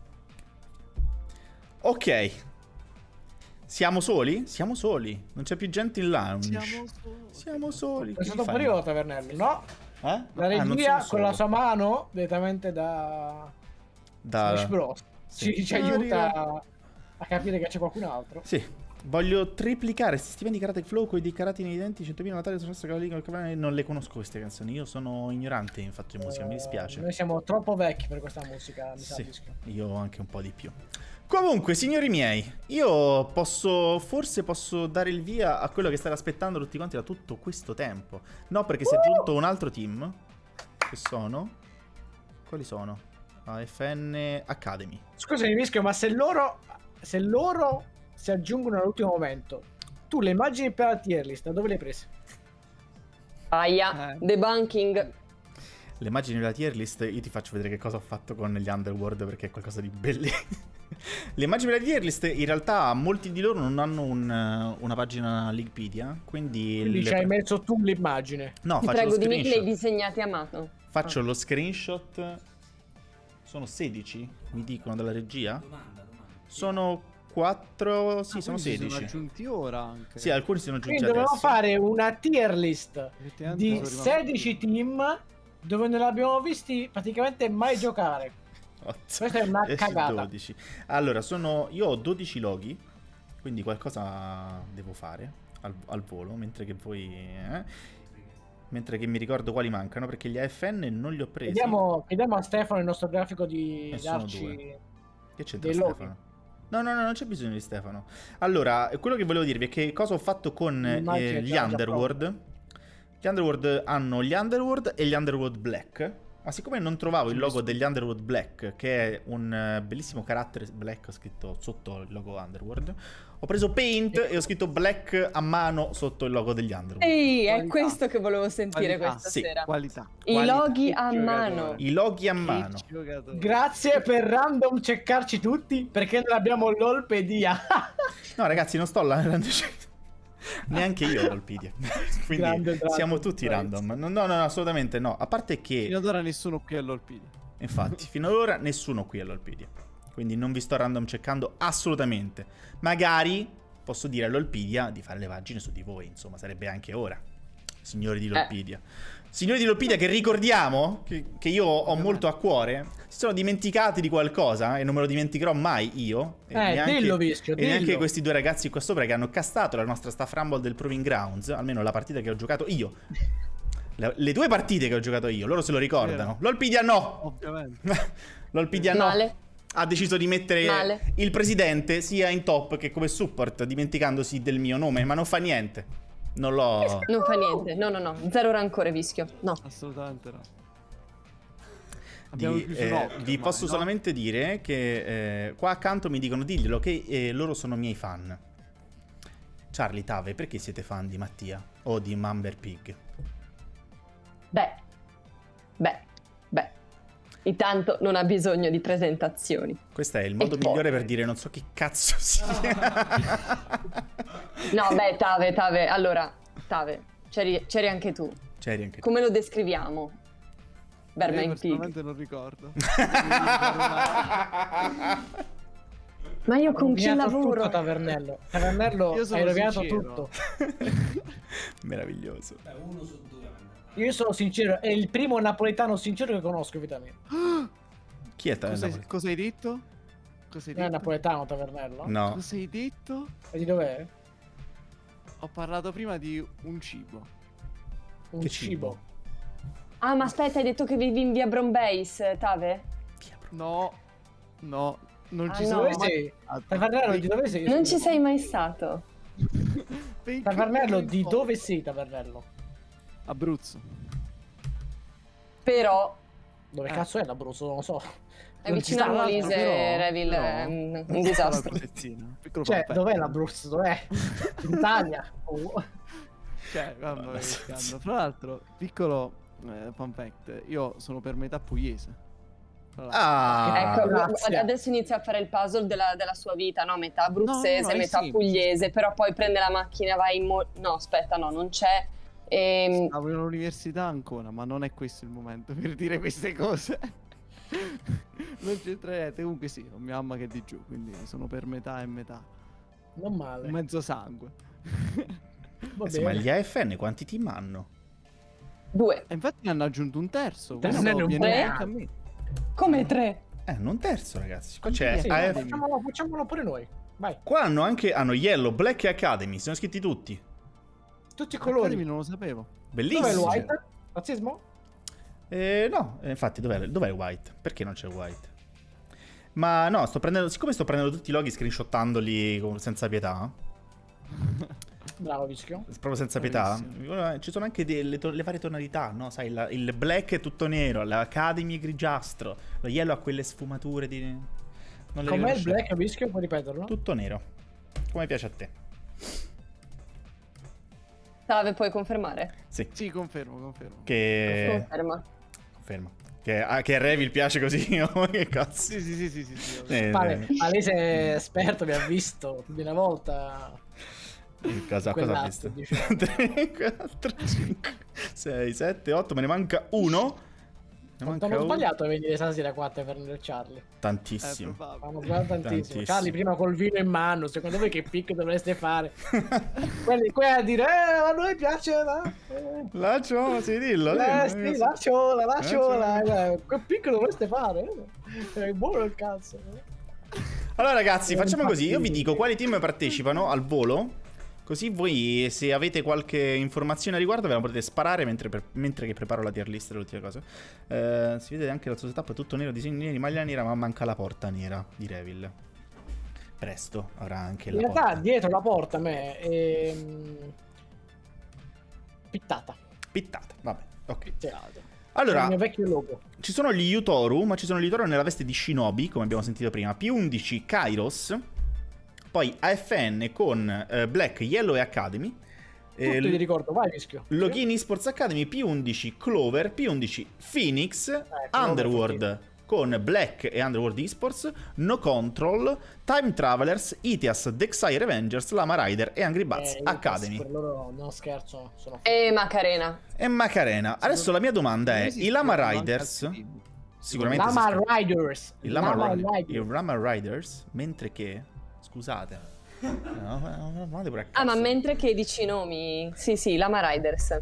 Ok. Siamo soli? Siamo soli. Non c'è più gente in lounge. Siamo soli. Siamo soli. È stato un periodo Tavernello, no? La regia con la sua mano, direttamente da Smash Bros. Sì. Ci aiuta a capire che c'è qualcun altro. Sì. Voglio triplicare questi stipendi Karate Flow con i caratini evidenti 100.000 Natale sul nostro cavaliere. Non le conosco queste canzoni. Io sono ignorante in fatto di musica, mi dispiace. Noi siamo troppo vecchi per questa musica, mi sa. Sì, io anche un po' di più. Comunque, signori miei, io forse posso dare il via a quello che state aspettando tutti quanti da tutto questo tempo. No, perché si è aggiunto un altro team. Che sono? Quali sono? AFN Academy. Scusami, Mischio, ma se loro si aggiungono all'ultimo momento, tu le immagini per la tier list, da dove le hai prese? Aia, debunking. Le immagini della tier list, io ti faccio vedere che cosa ho fatto con gli Underworld, perché è qualcosa di bellissimo. Le immagini della tier list, in realtà molti di loro non hanno una pagina Wikipedia, quindi ci hai messo tu l'immagine. No, ti faccio prego, lo dimmi che screenshot. li hai disegnati a mano. Faccio lo screenshot. Sono 16, mi dicono dalla regia. Sono 4, sì, sono 16. Sono aggiunti ora anche. Sì, alcuni sono aggiunti Quindi adesso. dobbiamo fare una tier list di 16 team dove non l'abbiamo visti praticamente mai giocare. Questa è una 10, cagata. 12. Allora, io ho 12 loghi, quindi qualcosa devo fare al volo, mentre che voi... Mentre che mi ricordo quali mancano, perché gli AFN non li ho presi. Chiediamo a Stefano il nostro grafico di sono darci due. Che c'entra dei loghi. Stefano? No, non c'è bisogno di Stefano. Allora, quello che volevo dirvi è che cosa ho fatto con gli Underworld. Gli Underworld hanno gli Underworld e gli Underworld Black. Ma siccome non trovavo il logo degli Underworld Black, che è un bellissimo carattere black scritto sotto il logo Underworld, ho preso Paint e ho scritto Black a mano sotto il logo degli Underworld. Ehi, è questo che volevo sentire questa sera. Qualità. I loghi a mano. I loghi a mano. Grazie per random checcarci tutti, perché non abbiamo l'Olpedia. No, ragazzi, non sto là. Neanche io ho l'Olpedia. Quindi siamo tutti random. No, assolutamente no. A parte che fino ad ora nessuno qui ha l'Olpedia. Infatti, fino ad ora nessuno qui ha l'Olpedia. Quindi non vi sto random checkando assolutamente. Magari posso dire all'Olpedia di fare le pagine su di voi. Insomma, sarebbe anche ora. Signori di l'Olpedia. Signori di l'Olpedia, che ricordiamo che io ho molto a cuore, si sono dimenticati di qualcosa e non me lo dimenticherò mai io. Dillo, Vischio, e neanche questi due ragazzi qua sopra che hanno castato la nostra Staff Rumble del Proving Grounds, almeno la partita che ho giocato io. Le due partite che ho giocato io, loro se lo ricordano. L'Olpedia no! Ovviamente. L'Olpedia no. Male. Ha deciso di mettere il presidente sia in top che come support, dimenticandosi del mio nome, ma non fa niente. Non fa niente. No. Zero rancore, Vischio. No. Assolutamente no. Vi posso solamente dire che qua accanto mi dicono diglielo che loro sono miei fan. Charlie, Tave, perché siete fan di Mattia o di Mumber Pig? Beh. Intanto non ha bisogno di presentazioni. Questo è il modo migliore per dire non so che cazzo sia. No, beh, Tave. Allora, Tave, c'eri anche tu. C'eri anche tu. Come lo descriviamo? Berman Pig. Personalmente non ricordo. Ma io con chi lavoro? Tutto, Tavernello hai rovinato tutto. Meraviglioso. Uno su due. Io sono sincero, è il primo napoletano sincero che conosco, vita mia. Chi è Tavernello? Cosa hai detto? Non è napoletano Tavernello? No. Cosa hai detto? E di dov'è? Ho parlato prima di un cibo. Un cibo? Ah, ma aspetta, hai detto che vivi in via Brombase, Tave? No, non ci no. sono Dove mai sei? stato. Tavernello, di dove sei? Non ci sei mai stato. Tavernello, di dove sei, Tavernello? Abruzzo. Però dove cazzo è l'Abruzzo? Non lo so. È vicino a Molise, Revil, è un disastro. Cioè, dov'è l'Abruzzo? Dov'è? In Italia? Cioè, guarda, fra l'altro, piccolo fun fact, io sono per metà pugliese. Ecco, grazie. adesso inizia a fare il puzzle della sua vita, no? Metà abruzzese, no, metà sì. pugliese, però poi prende la macchina, vai in no, aspetta, no, non c'è. Stavo in università ancora, ma non è questo il momento per dire queste cose. Non c'entra niente. Comunque sì, ho mia mamma che è di giù, quindi sono per metà e metà. Non male. Un mezzo sangue. Ma gli AFN quanti team hanno? 2. E infatti ne hanno aggiunto un terzo. Tre? Questo Non viene tre? anche a me. Come 3? Non terzo, ragazzi. Qua c'è Sì, AF. facciamolo pure noi. Vai. Qua hanno Yellow, Black e Academy. Sono scritti tutti. Tutti i Academy colori. non lo sapevo. Dov'è il Bellissimo. white? Razzismo? No, infatti, dov'è il white? Perché non c'è il white? Ma no, siccome sto prendendo tutti i loghi screenshottandoli senza pietà. Bravo, Vischio. Proprio senza pietà. Ci sono anche le varie tonalità, no? Sai, il black è tutto nero, l'Academy è grigiastro, lo yellow ha quelle sfumature di... Non le Com'è il riconoscete. black, Vischio? Puoi ripeterlo? Tutto nero. Come piace a te. Tave, puoi confermare? Sì. Sì, confermo. Che... Conferma. Che a Revil piace così, no? Che cazzo. Sì. Ma lei sei esperto, mi ha visto più di una volta. Cosa ha visto? 3, 4, 5, 6, 7, 8, me ne manca uno. Non ho sbagliato a venire stasera qua a Taverne Charlie. Tantissimo. Hanno sbagliato tantissimo. Charlie prima col vino in mano, secondo voi che pick dovreste fare? Quelli qui a dire, a noi piace la... La ciola, sì, dillo. Sì, la ciola. Che pick dovreste fare? È buono il cazzo. Allora ragazzi, facciamo così. Io vi dico quali team partecipano al volo. Così voi, se avete qualche informazione a riguardo, ve la potete sparare mentre che preparo la tier list e le ultime cose. Si vede anche dal suo setup, è tutto nero, disegni neri, maglia nera, ma manca la porta nera di Revil. Presto avrà anche la porta. In realtà dietro la porta a me è... pittata, vabbè, ok. Allora, Allora, il mio vecchio logo. ci sono gli Yutoru, ma ci sono gli Yutoru nella veste di Shinobi, come abbiamo sentito prima. P11 Kairos. Poi AFN con Black, Yellow e Academy. Tutti ti ricordo, vai Vischio. Login Esports Academy, P11 Clover, P11 Phoenix, Underworld con Black e Underworld Esports, No Control, Time Travelers, Itias, Dexire Revengers, Lama Rider e Angry Bats Academy. Per loro non scherzo, sono... E Macarena. E Macarena. Adesso la mia domanda è, i Lama Riders... Sicuramente Lama Riders. Il Lama Riders, mentre che... Scusate. Ma mentre che dici i nomi... Sì, Lama Riders.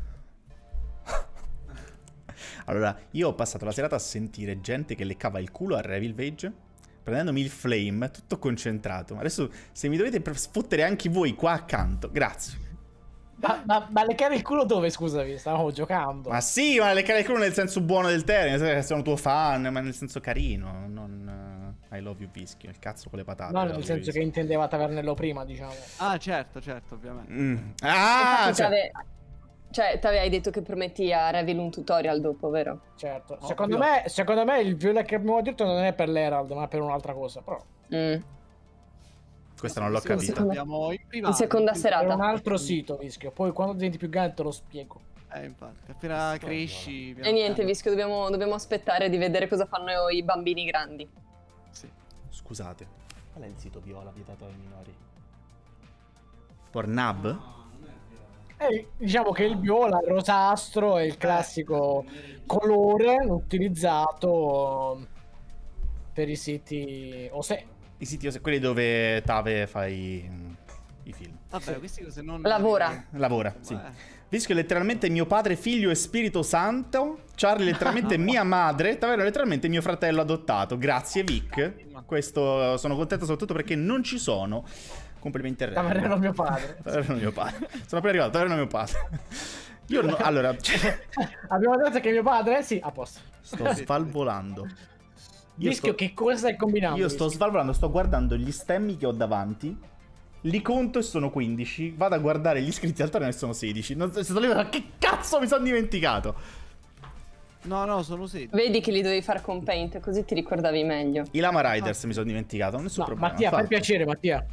Allora, io ho passato la serata a sentire gente che leccava il culo a Revil Vage, prendendomi il flame, tutto concentrato. Adesso, se mi dovete sfottere anche voi qua accanto, grazie. Ma leccare il culo dove, scusami? Stavamo giocando. Ma sì, ma leccare il culo nel senso buono del termine, sono tuo fan, ma nel senso carino, non... I love you Vischio, il cazzo con le patate. No, nel senso che intendeva Tavernello prima, diciamo. Ah, certo, ovviamente. Cioè, ti avevi detto che prometti a Revil un tutorial dopo, vero? Certo. Secondo me il viola che abbiamo detto non è per l'Herald, ma per un'altra cosa, però. Questa non l'ho capita. In seconda serata. È un altro sito, Vischio. Poi quando diventi più grande te lo spiego. Infatti, appena cresci... E niente, Vischio, dobbiamo aspettare di vedere cosa fanno i bambini grandi. Sì. Scusate, qual è il sito viola vietato ai minori? Pornhub? Diciamo che il viola, il rosastro è il classico colore utilizzato per i siti OSE. I siti OSE, quelli dove Tave fa i film. Vabbè, queste cose non... Lavora, sì. Vischio è letteralmente mio padre, figlio e Spirito Santo. Charlie letteralmente mia madre. Tavero è letteralmente mio fratello adottato. Grazie Vic. Questo sono contento soprattutto perché non ci sono. Complimenti a Re. Taverno mio padre. Taverno mio padre. Sono appena arrivato, Taverno mio padre. Io no, allora... Abbiamo detto che mio padre? Sì, a posto. Sto svalvolando. Vischio, che cosa stai combinando? Io sto svalvolando, sto guardando gli stemmi che ho davanti. Li conto e sono 15. Vado a guardare gli iscritti al torneo e sono 16. Che cazzo mi sono dimenticato? No, sono 16. Vedi che li dovevi fare con Paint, così ti ricordavi meglio. I Lama Riders mi sono dimenticato. Nessun problema. Mattia, fai piacere, Mattia.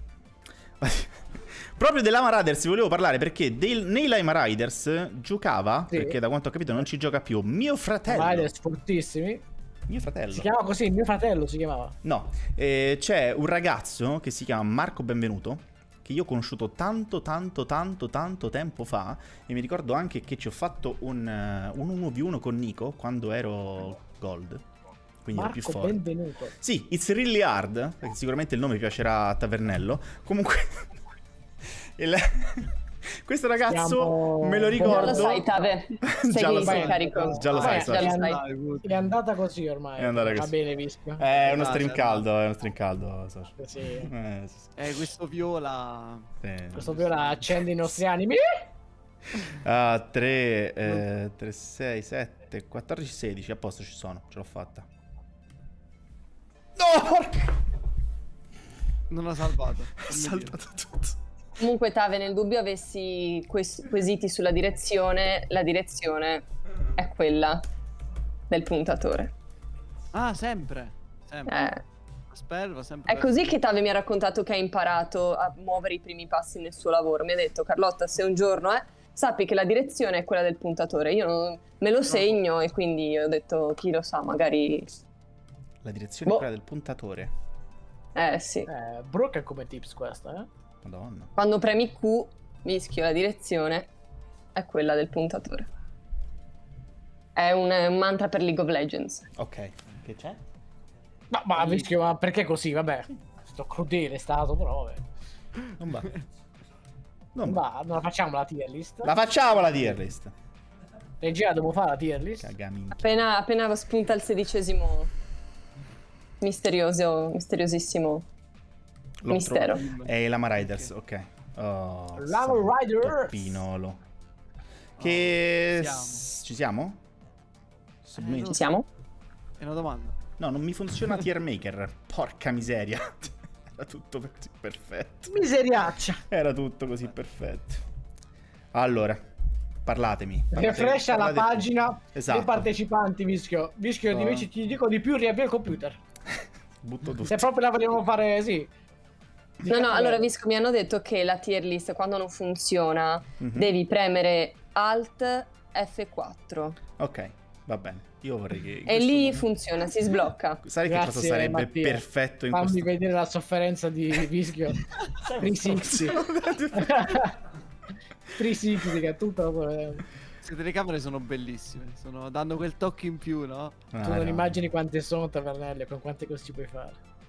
Proprio dei Lama Riders vi volevo parlare perché nei Lama Riders giocava, perché da quanto ho capito non ci gioca più, mio fratello. Riders fortissimi. Mio fratello. Si chiama così, mio fratello si chiamava. No, c'è un ragazzo che si chiama Marco Benvenuto, che io ho conosciuto tanto tempo fa. E mi ricordo anche che ci ho fatto un 1v1 con Nico quando ero Gold. Quindi Marco, ero più forte. Benvenuto. Sì, It's Really Hard, perché sicuramente il nome piacerà a Tavernello. Comunque Questo ragazzo Stiamo- me lo ricordo. Già lo sai, Tave. Già lo Sei sai. carico. Già lo sai, Già lo sai. È andata così ormai. È andata Va così. bene, Vischio. È uno stream caldo, è uno stream caldo. Socio. Sì. Sì. Questo viola. Questo viola accende i nostri animi. 3, 6, 7, 14, 16. A posto, ci sono. Ce l'ho fatta. No, porca! Non ha salvato. Ha salvato tutto. Comunque, Tave, nel dubbio avessi quesiti sulla direzione, la direzione è quella del puntatore. Ah, sempre. Sempre. Spero, sempre. È così che Tave mi ha raccontato che ha imparato a muovere i primi passi nel suo lavoro. Mi ha detto: Carlotta, se un giorno sappi che la direzione è quella del puntatore. Io me lo segno e quindi ho detto: chi lo sa, magari. La direzione è quella del puntatore. Sì. Brooke è come tips questa, Madonna. Quando premi Q, Vischio, la direzione è quella del puntatore. È un mantra per League of Legends. Ok, che c'è? Ma Vischio, ma perché così? Vabbè, sto crudele è stato, però vabbè. Non va. Non va, non la facciamo la tier list? La facciamo la tier list. Regia, devo fare la tier list? Appena spunta il 16° misteriosissimo mistero. È Lama Riders, ok. Oh, Lama Riders. Pinolo. Che ci siamo? Ci siamo? È una domanda. No, non mi funziona tier maker. Porca miseria. Era tutto perfetto. Miseriaccia. Era tutto così perfetto. Allora, parlatemi. Refrescia la pagina Esatto. dei partecipanti, Vischio. Vischio, invece ti dico di più, riavvia il computer. Butto tutto. Se proprio la vogliamo fare, sì. No, allora Visco, mi hanno detto che la tier list quando non funziona devi premere Alt F4. Ok, va bene. Io vorrei che... E lì funziona, si sblocca. Sai che cosa sarebbe Mattia. perfetto in Fammi questo... vedere la sofferenza di Vischio. 360. 360 che è tutto. Queste telecamere sono bellissime. Danno quel tocco in più, no? Tu non immagini quante sono, Tavernello, con quante cose ci puoi fare.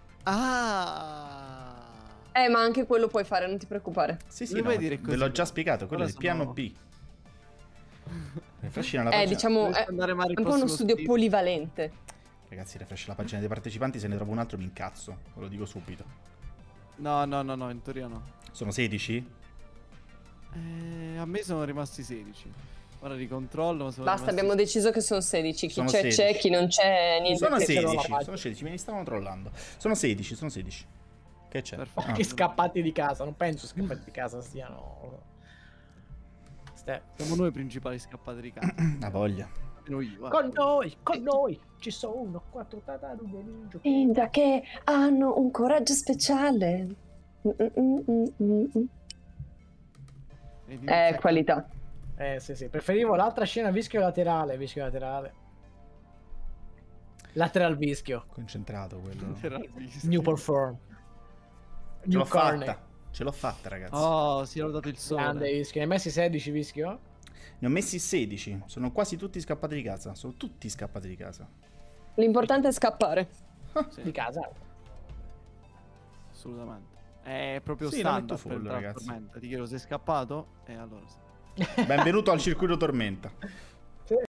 Ma anche quello puoi fare, non ti preoccupare. Sì, no, ve l'ho già spiegato, quello è il piano B. Refrescina la pagina. Diciamo, è un po' uno studio polivalente. Ragazzi, refresh la pagina dei partecipanti, se ne trovo un altro mi incazzo. Ve lo dico subito. No, in teoria no. Sono 16? A me sono rimasti 16. Ora ricontrollo. Basta, abbiamo deciso che sono 16. Chi Sono c'è 16. c'è, chi non c'è niente. Sono 16, me li stavano trollando. Sono 16. Che c'è? Che scappati di casa, non penso scappati di casa siano... Siamo noi i principali scappati di casa. La voglia. Con noi, ci sono 4 tartarughe ninja. Ninja che hanno un coraggio speciale. Qualità. Sì, preferivo l'altra scena Vischio laterale. Lateral Vischio. Concentrato quello. Lateral Vischio. New perform. Ce l'ho fatta, ragazzi. Oh, si è dato il sole. Grande Vischio. Ne hai messi 16 Vischio? Ne ho messi 16. Sono quasi tutti scappati di casa. Sono tutti scappati di casa. L'importante è scappare. Di casa. Assolutamente. È proprio Sì, la metto standard full, per ragazzi. Tormenta. Ti chiedo, sei scappato? E allora... Benvenuto al circuito Tormenta.